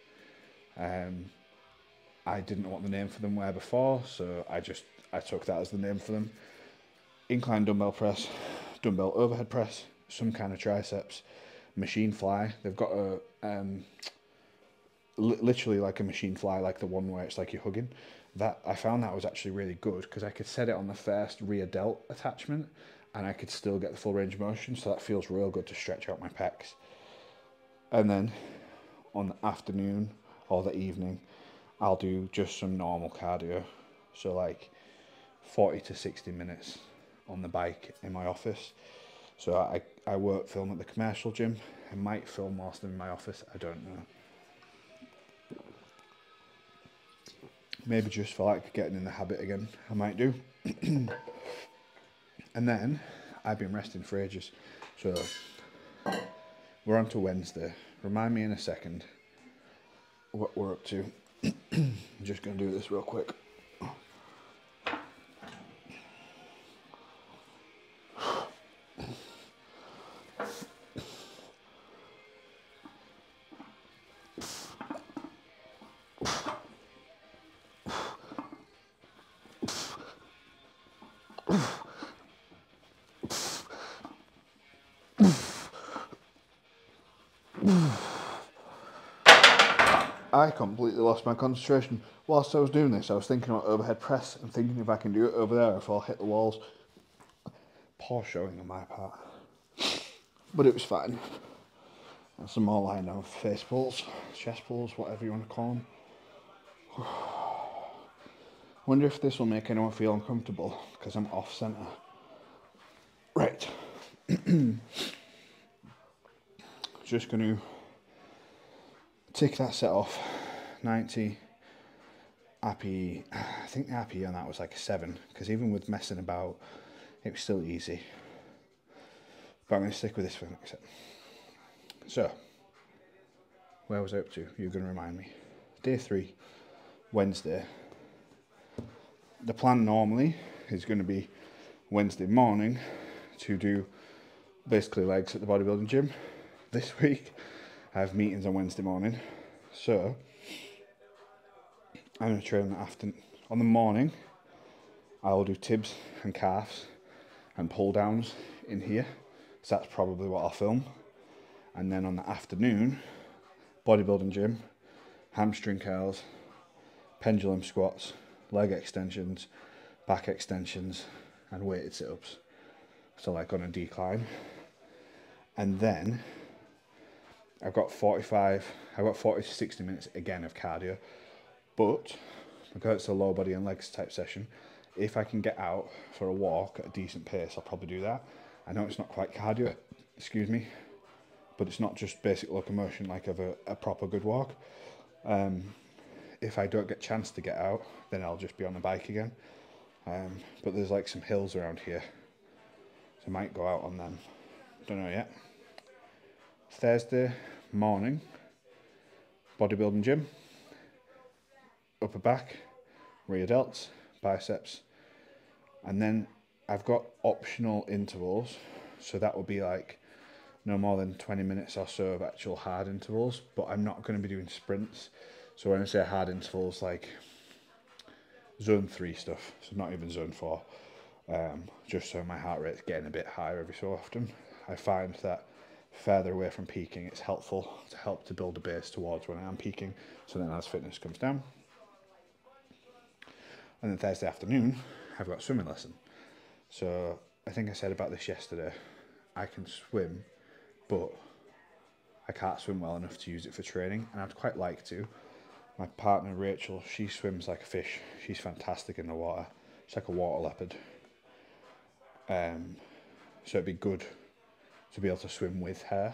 I didn't know what the name for them were before, so I took that as the name for them. Incline dumbbell press, dumbbell overhead press, some kind of triceps, machine fly. They've got a literally like a machine fly, like the one where it's like you're hugging. That I found that was actually really good because I could set it on the first rear delt attachment and I could still get the full range of motion, so that feels real good to stretch out my pecs. And then on the afternoon or the evening, I'll do just some normal cardio, so like 40 to 60 minutes on the bike in my office. So I work film at the commercial gym. I might film whilst I'm in my office, I don't know. Maybe just for like getting in the habit again, I might do. And then I've been resting for ages, so we're on to Wednesday. Remind me in a second what we're up to. I'm just going to do this real quick. I completely lost my concentration. Whilst I was doing this, I was thinking about overhead press and thinking if I can do it over there, if I'll hit the walls. Poor showing on my part. But it was fine. And some more lying down face pulls, chest pulls, whatever you want to call them. Wonder if this will make anyone feel uncomfortable, because I'm off centre. Right. Just going to tick that set off. 90. Happy. I think the happy on that was like a 7, because even with messing about, it was still easy. But I'm going to stick with this for the next set. So, where was I up to? You're going to remind me. Day 3, Wednesday. The plan normally is going to be Wednesday morning to do basically legs at the bodybuilding gym. This week I have meetings on Wednesday morning, so I'm going to train that afternoon. On the morning I will do tibs and calves and pull downs in here, so that's probably what I'll film. And then on the afternoon, bodybuilding gym, hamstring curls, pendulum squats, leg extensions, back extensions, and weighted sit-ups. So like on a decline. And then I've got 40 to 60 minutes again of cardio. But because it's a lower body and legs type session, if I can get out for a walk at a decent pace, I'll probably do that. I know it's not quite cardio, excuse me, but it's not just basic locomotion like of a proper good walk. If I don't get a chance to get out, then I'll just be on the bike again. But there's like some hills around here, so I might go out on them. Don't know yet. Thursday morning, bodybuilding gym, upper back, rear delts, biceps, and then I've got optional intervals, so that will be like no more than 20 minutes or so of actual hard intervals, but I'm not going to be doing sprints. So when I say hard intervals, like zone 3 stuff, so not even zone 4, just so my heart rate's getting a bit higher every so often. I find that further away from peaking, it's helpful to help to build a base towards when I am peaking, so then as fitness comes down. And then Thursday afternoon, I've got a swimming lesson. So I think I said about this yesterday, I can swim, but I can't swim well enough to use it for training, and I'd quite like to. My partner Rachel, she swims like a fish. She's fantastic in the water. She's like a water leopard. So it'd be good to be able to swim with her.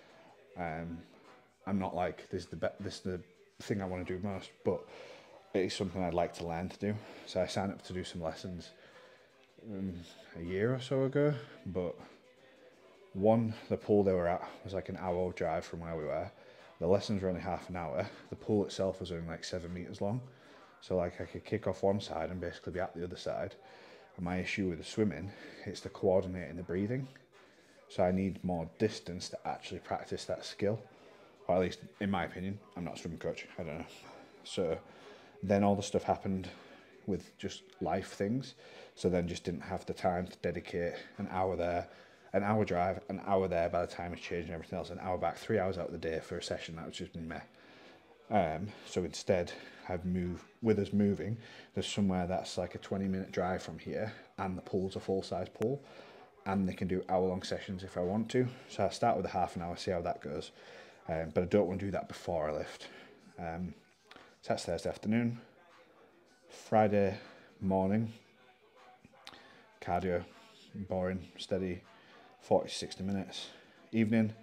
I'm not like this is the thing I want to do most, but it is something I'd like to learn to do. So I signed up to do some lessons a year or so ago, but the pool they were at was like an hour drive from where we were. The lessons were only half an hour. The pool itself was only like 7 meters long. So like I could kick off one side and basically be at the other side. And my issue with the swimming, it's the coordinating the breathing. So I need more distance to actually practice that skill. Or at least, in my opinion, I'm not a swimming coach, I don't know. So then all the stuff happened with just life things. So then just didn't have the time to dedicate an hour there, an hour drive, an hour there by the time it's changed and everything else, an hour back, 3 hours out of the day for a session. That was just meh. So instead, with us moving, there's somewhere that's like a 20-minute drive from here, and the pool's a full-size pool, and they can do hour-long sessions if I want to. So I start with a half an hour, see how that goes. But I don't want to do that before I lift. So that's Thursday afternoon. Friday morning, cardio, boring, steady, 40 to 60 minutes. Evening,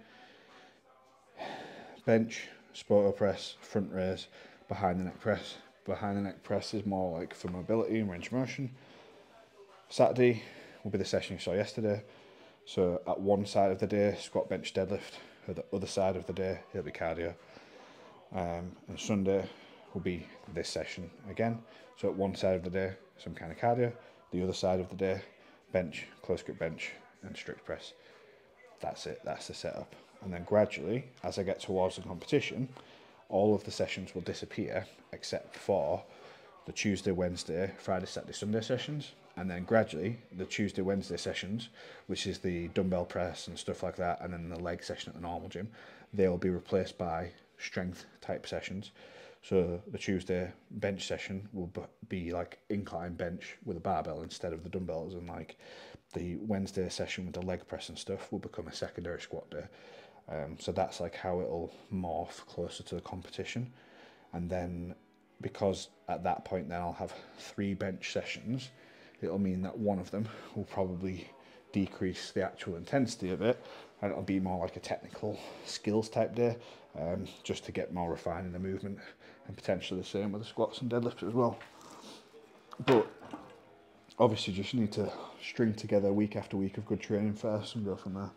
bench, spoto press, front raise, behind the neck press. Behind the neck press is more like for mobility and range of motion. Saturday will be the session you saw yesterday. So at one side of the day, squat, bench, deadlift. At the other side of the day, it'll be cardio. And Sunday will be this session again. So at one side of the day, some kind of cardio. The other side of the day, bench, close grip bench, and strict press. That's it, that's the setup. And then gradually, as I get towards the competition, all of the sessions will disappear except for the Tuesday, Wednesday, Friday, Saturday, Sunday sessions. And then gradually, the Tuesday, Wednesday sessions, which is the dumbbell press and stuff like that, and then the leg session at the normal gym, they will be replaced by strength type sessions. So the Tuesday bench session will be like incline bench with a barbell instead of the dumbbells, and like the Wednesday session with the leg press and stuff will become a secondary squat day. So that's like how it'll morph closer to the competition. And then because at that point then I'll have 3 bench sessions, it'll mean that one of them will probably decrease the actual intensity of it, and it'll be more like a technical skills type day, just to get more refined in the movement, and potentially the same with the squats and deadlifts as well. But obviously just need to string together week after week of good training first and go from there.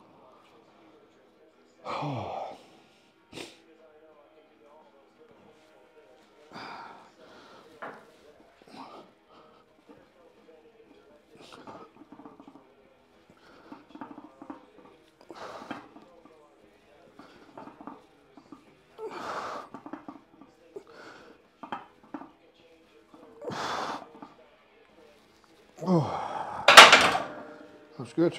That's good.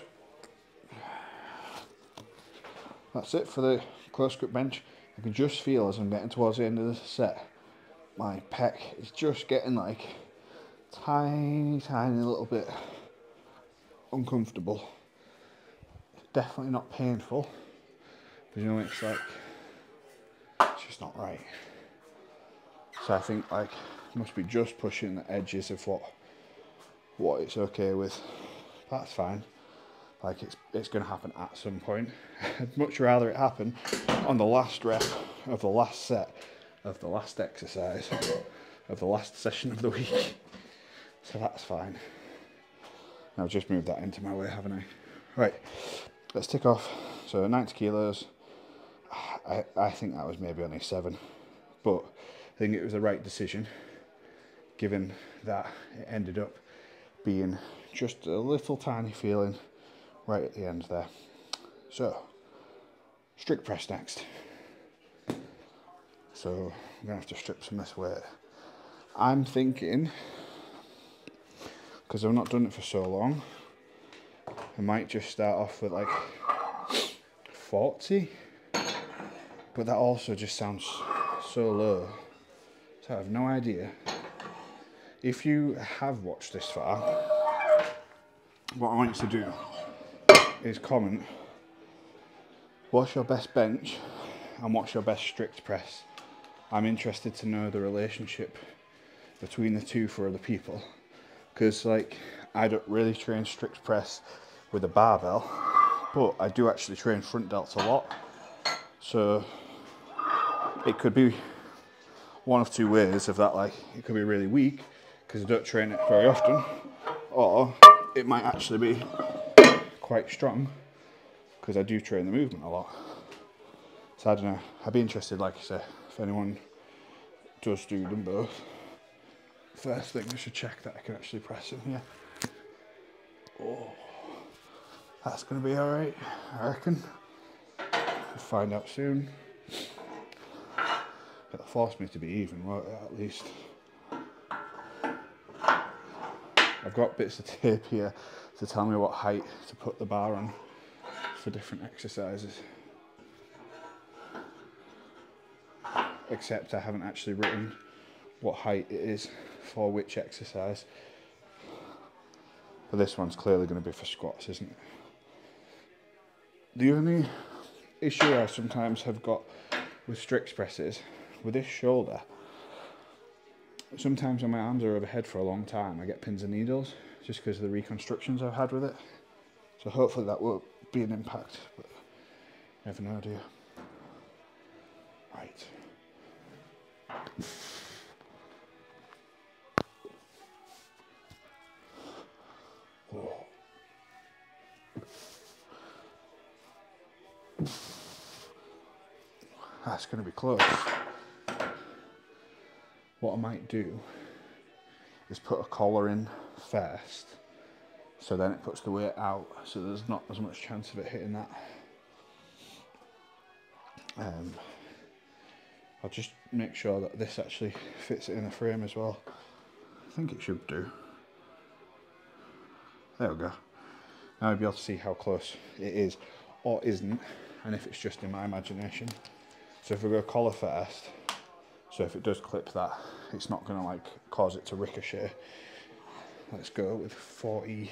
That's it for the close grip bench. I can just feel as I'm getting towards the end of the set, my pec is just getting like tiny little bit uncomfortable. Definitely not painful, but you know, it's like, it's just not right. So I think like, must be just pushing the edges of what it's okay with. That's fine. Like it's going to happen at some point. I'd much rather it happen on the last rep of the last set of the last exercise of the last session of the week. So that's fine. I've just moved that into my way, haven't I? Right, let's tick off. So 90 kilos. I think that was maybe only 7, but I think it was the right decision, given that it ended up being just a little tiny feeling right at the end there. So, strict press next. So, I'm going to have to strip some of this weight. I'm thinking, because I've not done it for so long, I might just start off with like 40, but that also just sounds so low. So I have no idea. If you have watched this far, what I want you to do is comment What's your best bench and what's your best strict press? I'm interested to know the relationship between the two for other people, because like I don't really train strict press with a barbell, but I do actually train front delts a lot, so it could be one of two ways of that. Like it could be really weak because I don't train it very often, or it might actually be quite strong because I do train the movement a lot. So I don't know, I'd be interested, like I say, if anyone does do them both. First thing, I should check that I can actually press them here. Oh, that's going to be alright, I reckon. We'll find out soon. It'll force me to be even, won't it, at least. I've got bits of tape here to tell me what height to put the bar on for different exercises. Except I haven't actually written what height it is for which exercise. But this one's clearly going to be for squats, isn't it? The only issue I sometimes have got with strict presses, with this shoulder, sometimes when my arms are overhead for a long time, I get pins and needles, just because of the reconstructions I've had with it. So hopefully that won't be an impact, but you never know, do you? Right. Whoa. That's going to be close. What I might do is put a collar in first, so then it puts the weight out, so there's not as much chance of it hitting that. I'll just make sure that this actually fits it in the frame as well. I think it should do. There we go. Now you'll be able to see how close it is or isn't, and if it's just in my imagination. So if we go collar first, so if it does clip that, it's not going to like cause it to ricochet. Let's go with 40.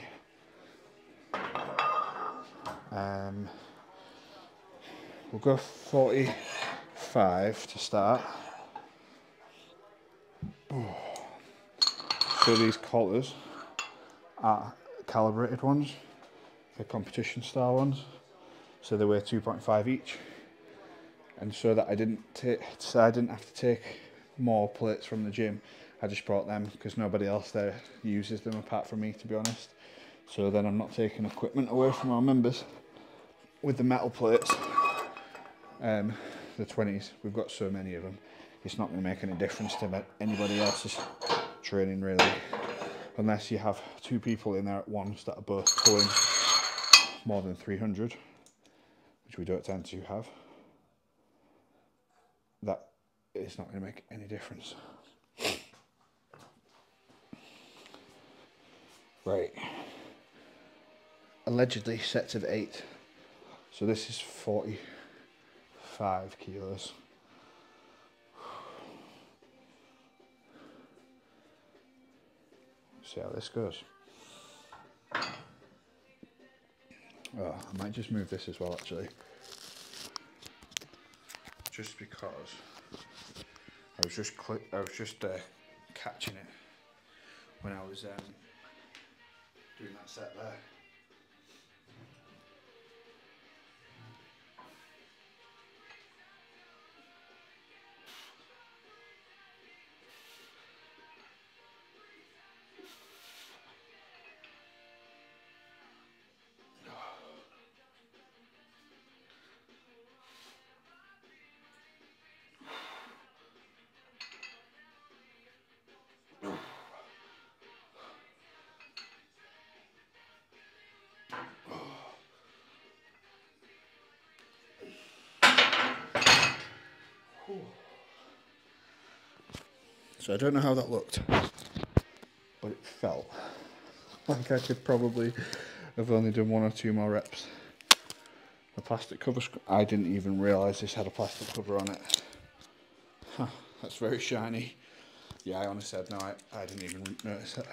We'll go 45 to start. So these collars are calibrated ones, the competition style ones. So they weigh 2.5 each. And so that I didn't have to take more plates from the gym, I just brought them because nobody else there uses them apart from me, to be honest. So then I'm not taking equipment away from our members. With the metal plates, the 20s, we've got so many of them, it's not going to make any difference to anybody else's training really, unless you have two people in there at once that are both pulling more than 300, which we don't tend to have. That is not going to make any difference. Right. Allegedly sets of 8. So this is 45 kilos. See how this goes. Oh, I might just move this as well actually. Just because I was just catching it when I was doing that set there. So I don't know how that looked, but it felt like I could probably have only done 1 or 2 more reps. The plastic cover, I didn't even realise this had a plastic cover on it. Huh, that's very shiny. Yeah, I honestly had I didn't even notice it.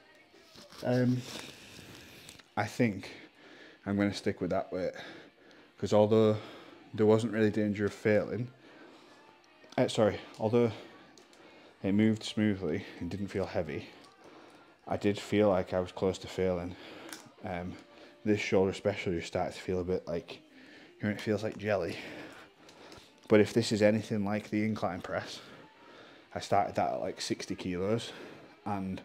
I think I'm going to stick with that weight because although there wasn't really danger of failing, although it moved smoothly and didn't feel heavy, I did feel like I was close to failing. This shoulder especially started to feel a bit like, you know, it feels like jelly. But if this is anything like the incline press, I started that at like 60 kilos and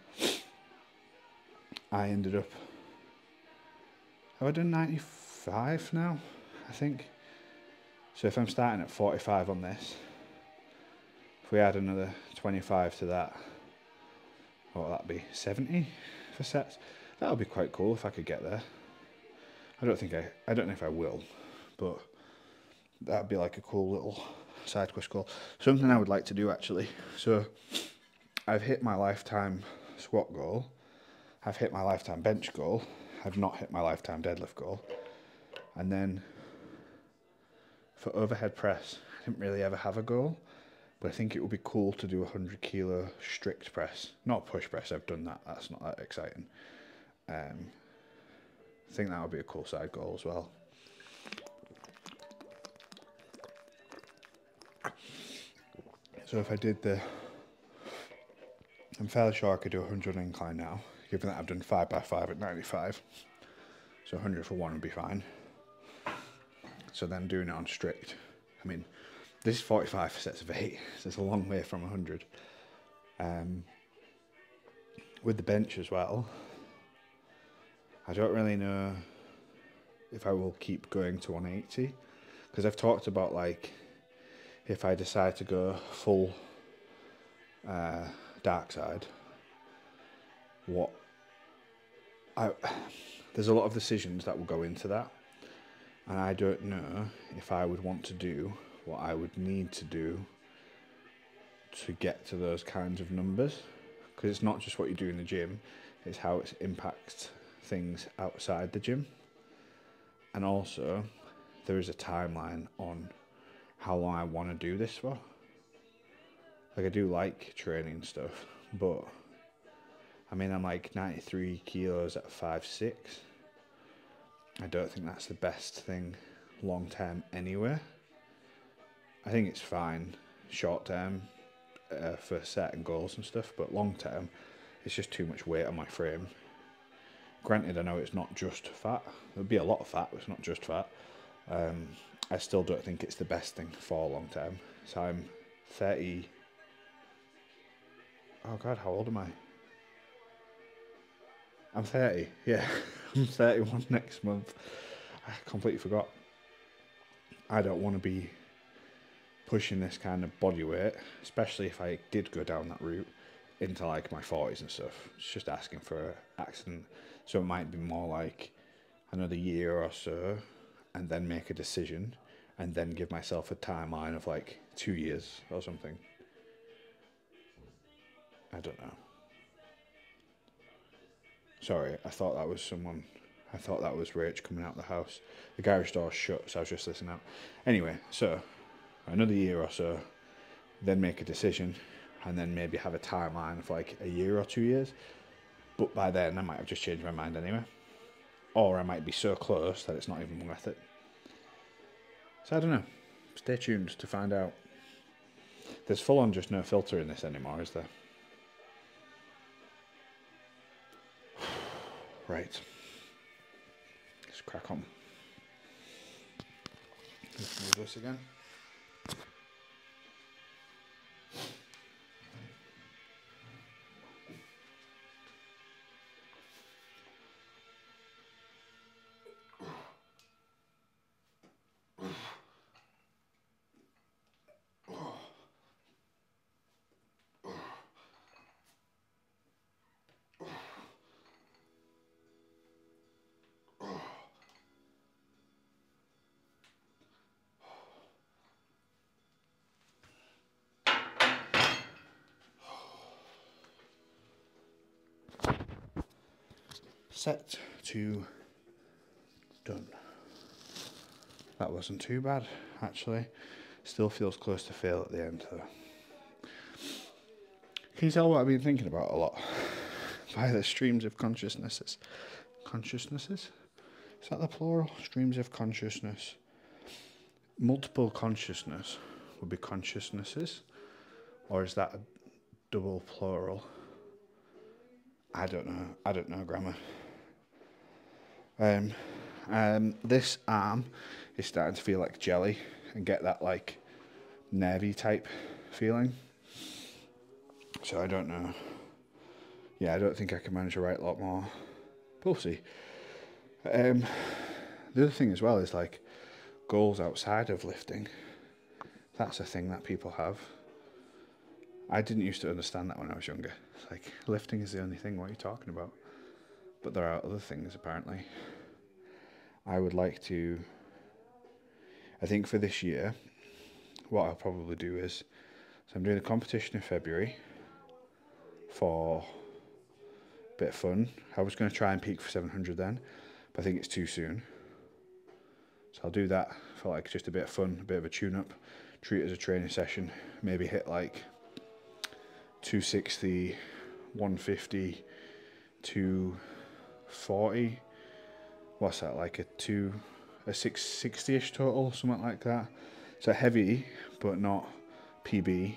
I ended up, have I done 95 now? I think. So if I'm starting at 45 on this, if we add another 25 to that, what would that be? 70 for sets? That would be quite cool if I could get there. I don't know if I will, but that'd be like a cool little side quest goal. Something I would like to do actually. So I've hit my lifetime squat goal. I've hit my lifetime bench goal. I've not hit my lifetime deadlift goal. And then for overhead press, I didn't really ever have a goal, but I think it would be cool to do a 100 kilo strict press. Not push press, I've done that. That's not that exciting. I think that would be a cool side goal as well. So if I did I'm fairly sure I could do 100 incline now, given that I've done 5x5 at 95. So 100 for 1 would be fine. So then doing it on strict, I mean, this is 45 sets of 8, so it's a long way from 100. With the bench as well, I don't really know if I will keep going to 180, because I've talked about like, if I decide to go full dark side, there's a lot of decisions that will go into that, and I don't know if I would want to do what I would need to do to get to those kinds of numbers, because it's not just what you do in the gym, it's how it impacts things outside the gym. And also there is a timeline on how long I want to do this for. Like, I do like training and stuff, but I mean, I'm like 93 kilos at 5'6". I don't think that's the best thing long term anyway. I think it's fine short term for setting goals and stuff, but long term it's just too much weight on my frame. Granted, I know it's not just fat. There'll be a lot of fat, but it's not just fat. I still don't think it's the best thing for long term. So I'm 30. Oh God, how old am I? I'm 30, yeah. I'm 31 next month. I completely forgot. I don't want to be pushing this kind of body weight, especially if I did go down that route, into like my 40s and stuff. It's just asking for an accident. So it might be more like another year or so, and then make a decision, and then give myself a timeline of like 2 years or something. I don't know. Sorry, I thought that was someone. I thought that was Rach coming out of the house. The garage door's shut, so I was just listening out. Anyway, so another year or so, then make a decision, and then maybe have a timeline of like a year or 2 years. But by then, I might have just changed my mind anyway. Or I might be so close that it's not even worth it. So I don't know. Stay tuned to find out. There's full on just no filter in this anymore, is there? Right. Let's crack on. Let's move this again. Set to done. That wasn't too bad, actually. Still feels close to fail at the end, though. Can you tell what I've been thinking about a lot? By the streams of consciousnesses. Consciousnesses? Is that the plural? Streams of consciousness. multiple consciousness would be consciousnesses, or is that a double plural? I don't know grammar. This arm is starting to feel like jelly and get that like nervy type feeling. So I don't know. Yeah, I don't think I can manage to write a lot more. But we'll see. The other thing as well is like goals outside of lifting. That's a thing that people have. I didn't used to understand that when I was younger. It's like, lifting is the only thing, what are you talking about? But there are other things apparently. I would like to, I think for this year, what I'll probably do is, so I'm doing a competition in February for a bit of fun. I was going to try and peak for 700 then, but I think it's too soon. So I'll do that for like just a bit of fun, a bit of a tune-up, treat it as a training session, maybe hit like 260, 150, 240. What's that, like a 660-ish total, something like that. So heavy, but not PB.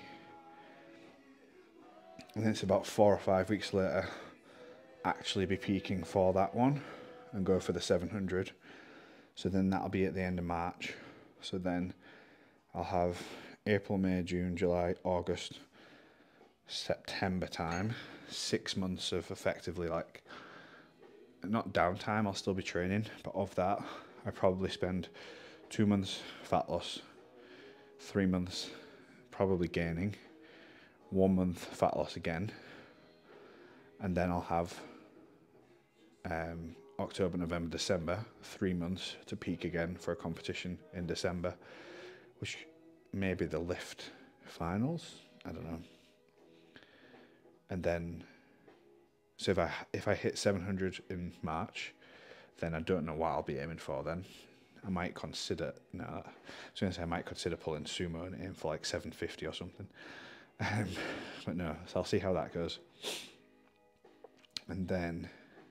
And then it's about 4 or 5 weeks later, actually be peaking for that one and go for the 700. So then that'll be at the end of March. So then I'll have April, May, June, July, August, September time, 6 months of effectively like, not downtime, I'll still be training, but of that, I probably spend 2 months fat loss, 3 months probably gaining, 1 month fat loss again, and then I'll have October, November, December, 3 months to peak again for a competition in December, which may be the lift finals, I don't know. And then, so if I hit 700 in March, then I don't know what I'll be aiming for then. I might consider, no, I was going to say I might consider pulling sumo and aim for like 750 or something. But no, so I'll see how that goes. And then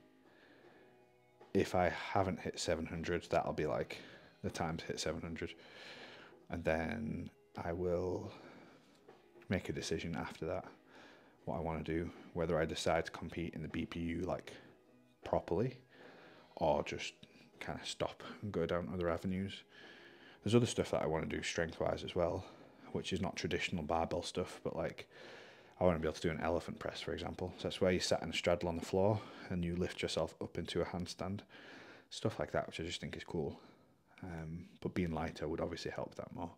if I haven't hit 700, that'll be like the time to hit 700. And then I will make a decision after that, what I want to do, whether I decide to compete in the BPU like properly or just kind of stop and go down other avenues. There's other stuff that I want to do strength wise as well, which is not traditional barbell stuff, but like I want to be able to do an elephant press, for example. So that's where you sat in a straddle on the floor and you lift yourself up into a handstand, stuff like that, which I just think is cool. But being lighter would obviously help that more.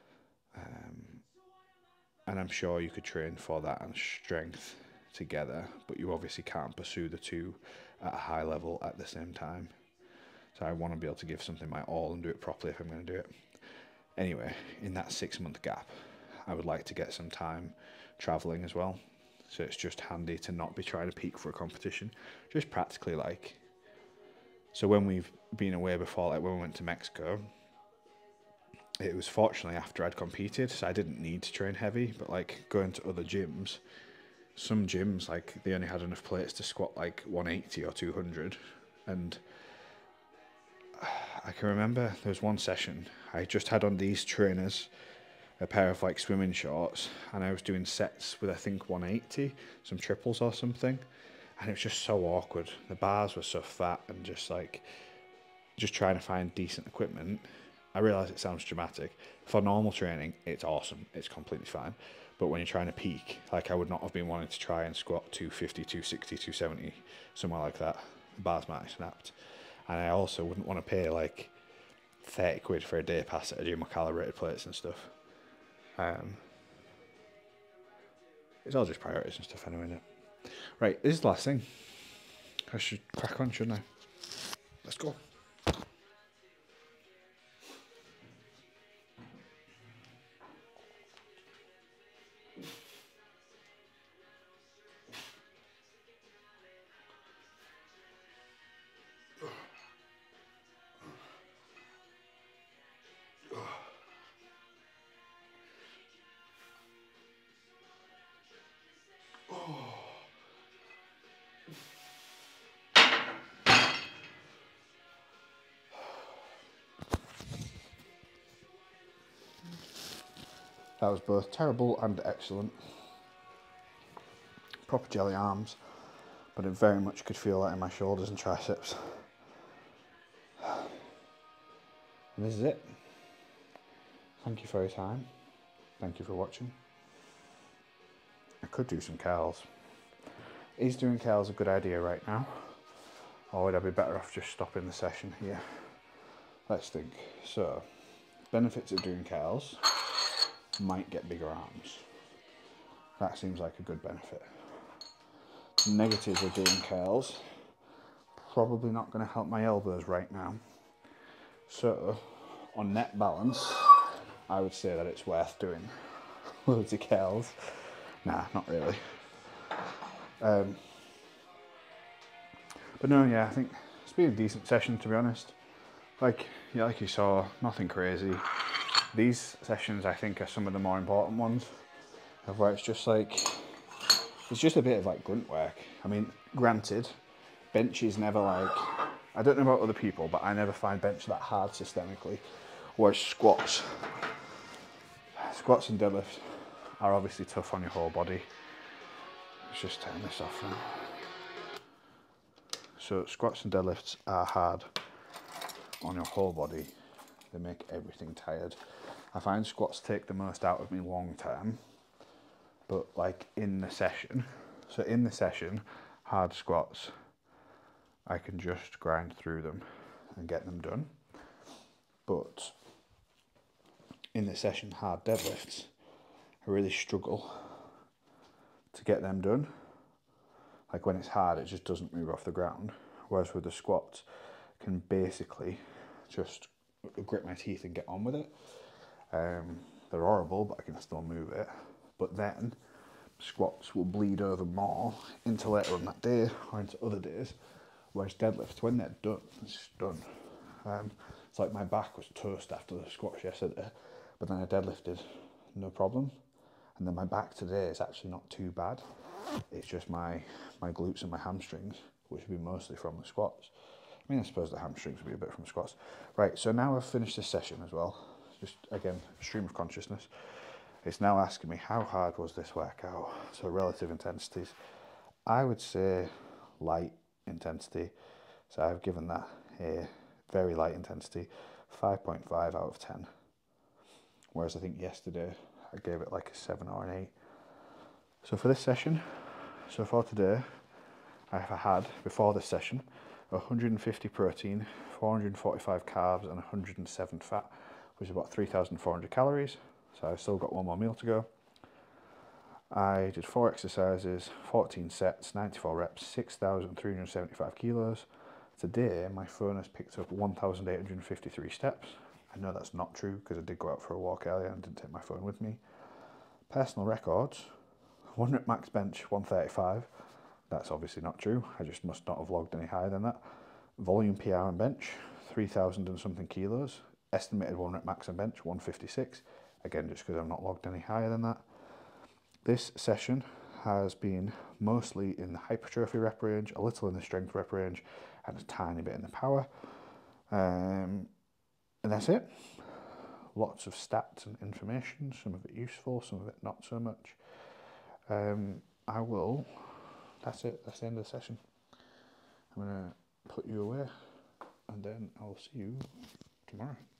And I'm sure you could train for that and strength together, but you obviously can't pursue the two at a high level at the same time. So I want to be able to give something my all and do it properly if I'm going to do it. Anyway, in that 6 month gap, I would like to get some time traveling as well. So it's just handy to not be trying to peak for a competition. Just practically like, so when we've been away before, like when we went to Mexico, it was fortunately after I'd competed, so I didn't need to train heavy, but like going to other gyms, some gyms, like they only had enough plates to squat like 180 or 200. And I can remember there was one session, I just had on these trainers, a pair of like swimming shorts, and I was doing sets with I think 180, some triples or something. And it was just so awkward. The bars were so fat and just like, just trying to find decent equipment. I realise it sounds dramatic. For normal training, it's awesome. It's completely fine. But when you're trying to peak, like I would not have been wanting to try and squat 250, 260, 270, somewhere like that. The bars might have snapped. And I also wouldn't want to pay like 30 quid for a day pass at a gym with calibrated plates and stuff. It's all just priorities and stuff anyway, isn't it? Right, this is the last thing. I should crack on, shouldn't I? Let's go. That was both terrible and excellent. Proper jelly arms, but it very much could feel that in my shoulders and triceps. And this is it. Thank you for your time. Thank you for watching. I could do some curls. Is doing curls a good idea right now? Or would I be better off just stopping the session here? Let's think. So, benefits of doing curls: might get bigger arms. That seems like a good benefit. Negatives of doing curls: probably not going to help my elbows right now. So, on net balance, I would say that it's worth doing loads of curls. Nah, not really. But no, yeah, I think it's been a decent session, to be honest. Like you saw, nothing crazy. These sessions, I think, are some of the more important ones, of where it's just like, it's just a bit of like grunt work. I mean, granted, bench is never like, I don't know about other people, but I never find bench that hard systemically. Whereas squats and deadlifts are obviously tough on your whole body. Let's just turn this off now. So squats and deadlifts are hard on your whole body. They make everything tired. I find squats take the most out of me long term, but like in the session, hard squats, I can just grind through them and get them done. But in the session, hard deadlifts, I really struggle to get them done. Like when it's hard, it just doesn't move off the ground. Whereas with the squats, I can basically just grit my teeth and get on with it. They're horrible, but I can still move it. But then squats will bleed over more into later on that day or into other days. Whereas deadlifts, when they're done, it's just done. It's like my back was toast after the squats yesterday, but then I deadlifted, no problem. And then my back today is actually not too bad. It's just my glutes and my hamstrings, which would be mostly from the squats. I mean, I suppose the hamstrings would be a bit from the squats. Right, so now I've finished this session as well. Just, again, stream of consciousness. It's now asking me, how hard was this workout? So relative intensities. I would say light intensity. So I've given that a very light intensity, 5.5 out of 10. Whereas I think yesterday I gave it like a 7 or an 8. So for this session, so for today, I have had, before this session, 150 protein, 445 carbs and 107 fat, which is about 3,400 calories. So I've still got one more meal to go. I did 4 exercises, 14 sets, 94 reps, 6,375 kilos. Today, my phone has picked up 1,853 steps. I know that's not true because I did go out for a walk earlier and didn't take my phone with me. Personal records: 1 rep max bench, 135. That's obviously not true. I just must not have logged any higher than that. Volume PR and bench, 3,000 and something kilos. Estimated 1 rep max and bench, 156. Again, just because I've not logged any higher than that. This session has been mostly in the hypertrophy rep range, a little in the strength rep range, and a tiny bit in the power. And that's it. Lots of stats and information, some of it useful, some of it not so much. That's it, that's the end of the session. I'm going to put you away, and then I'll see you tomorrow.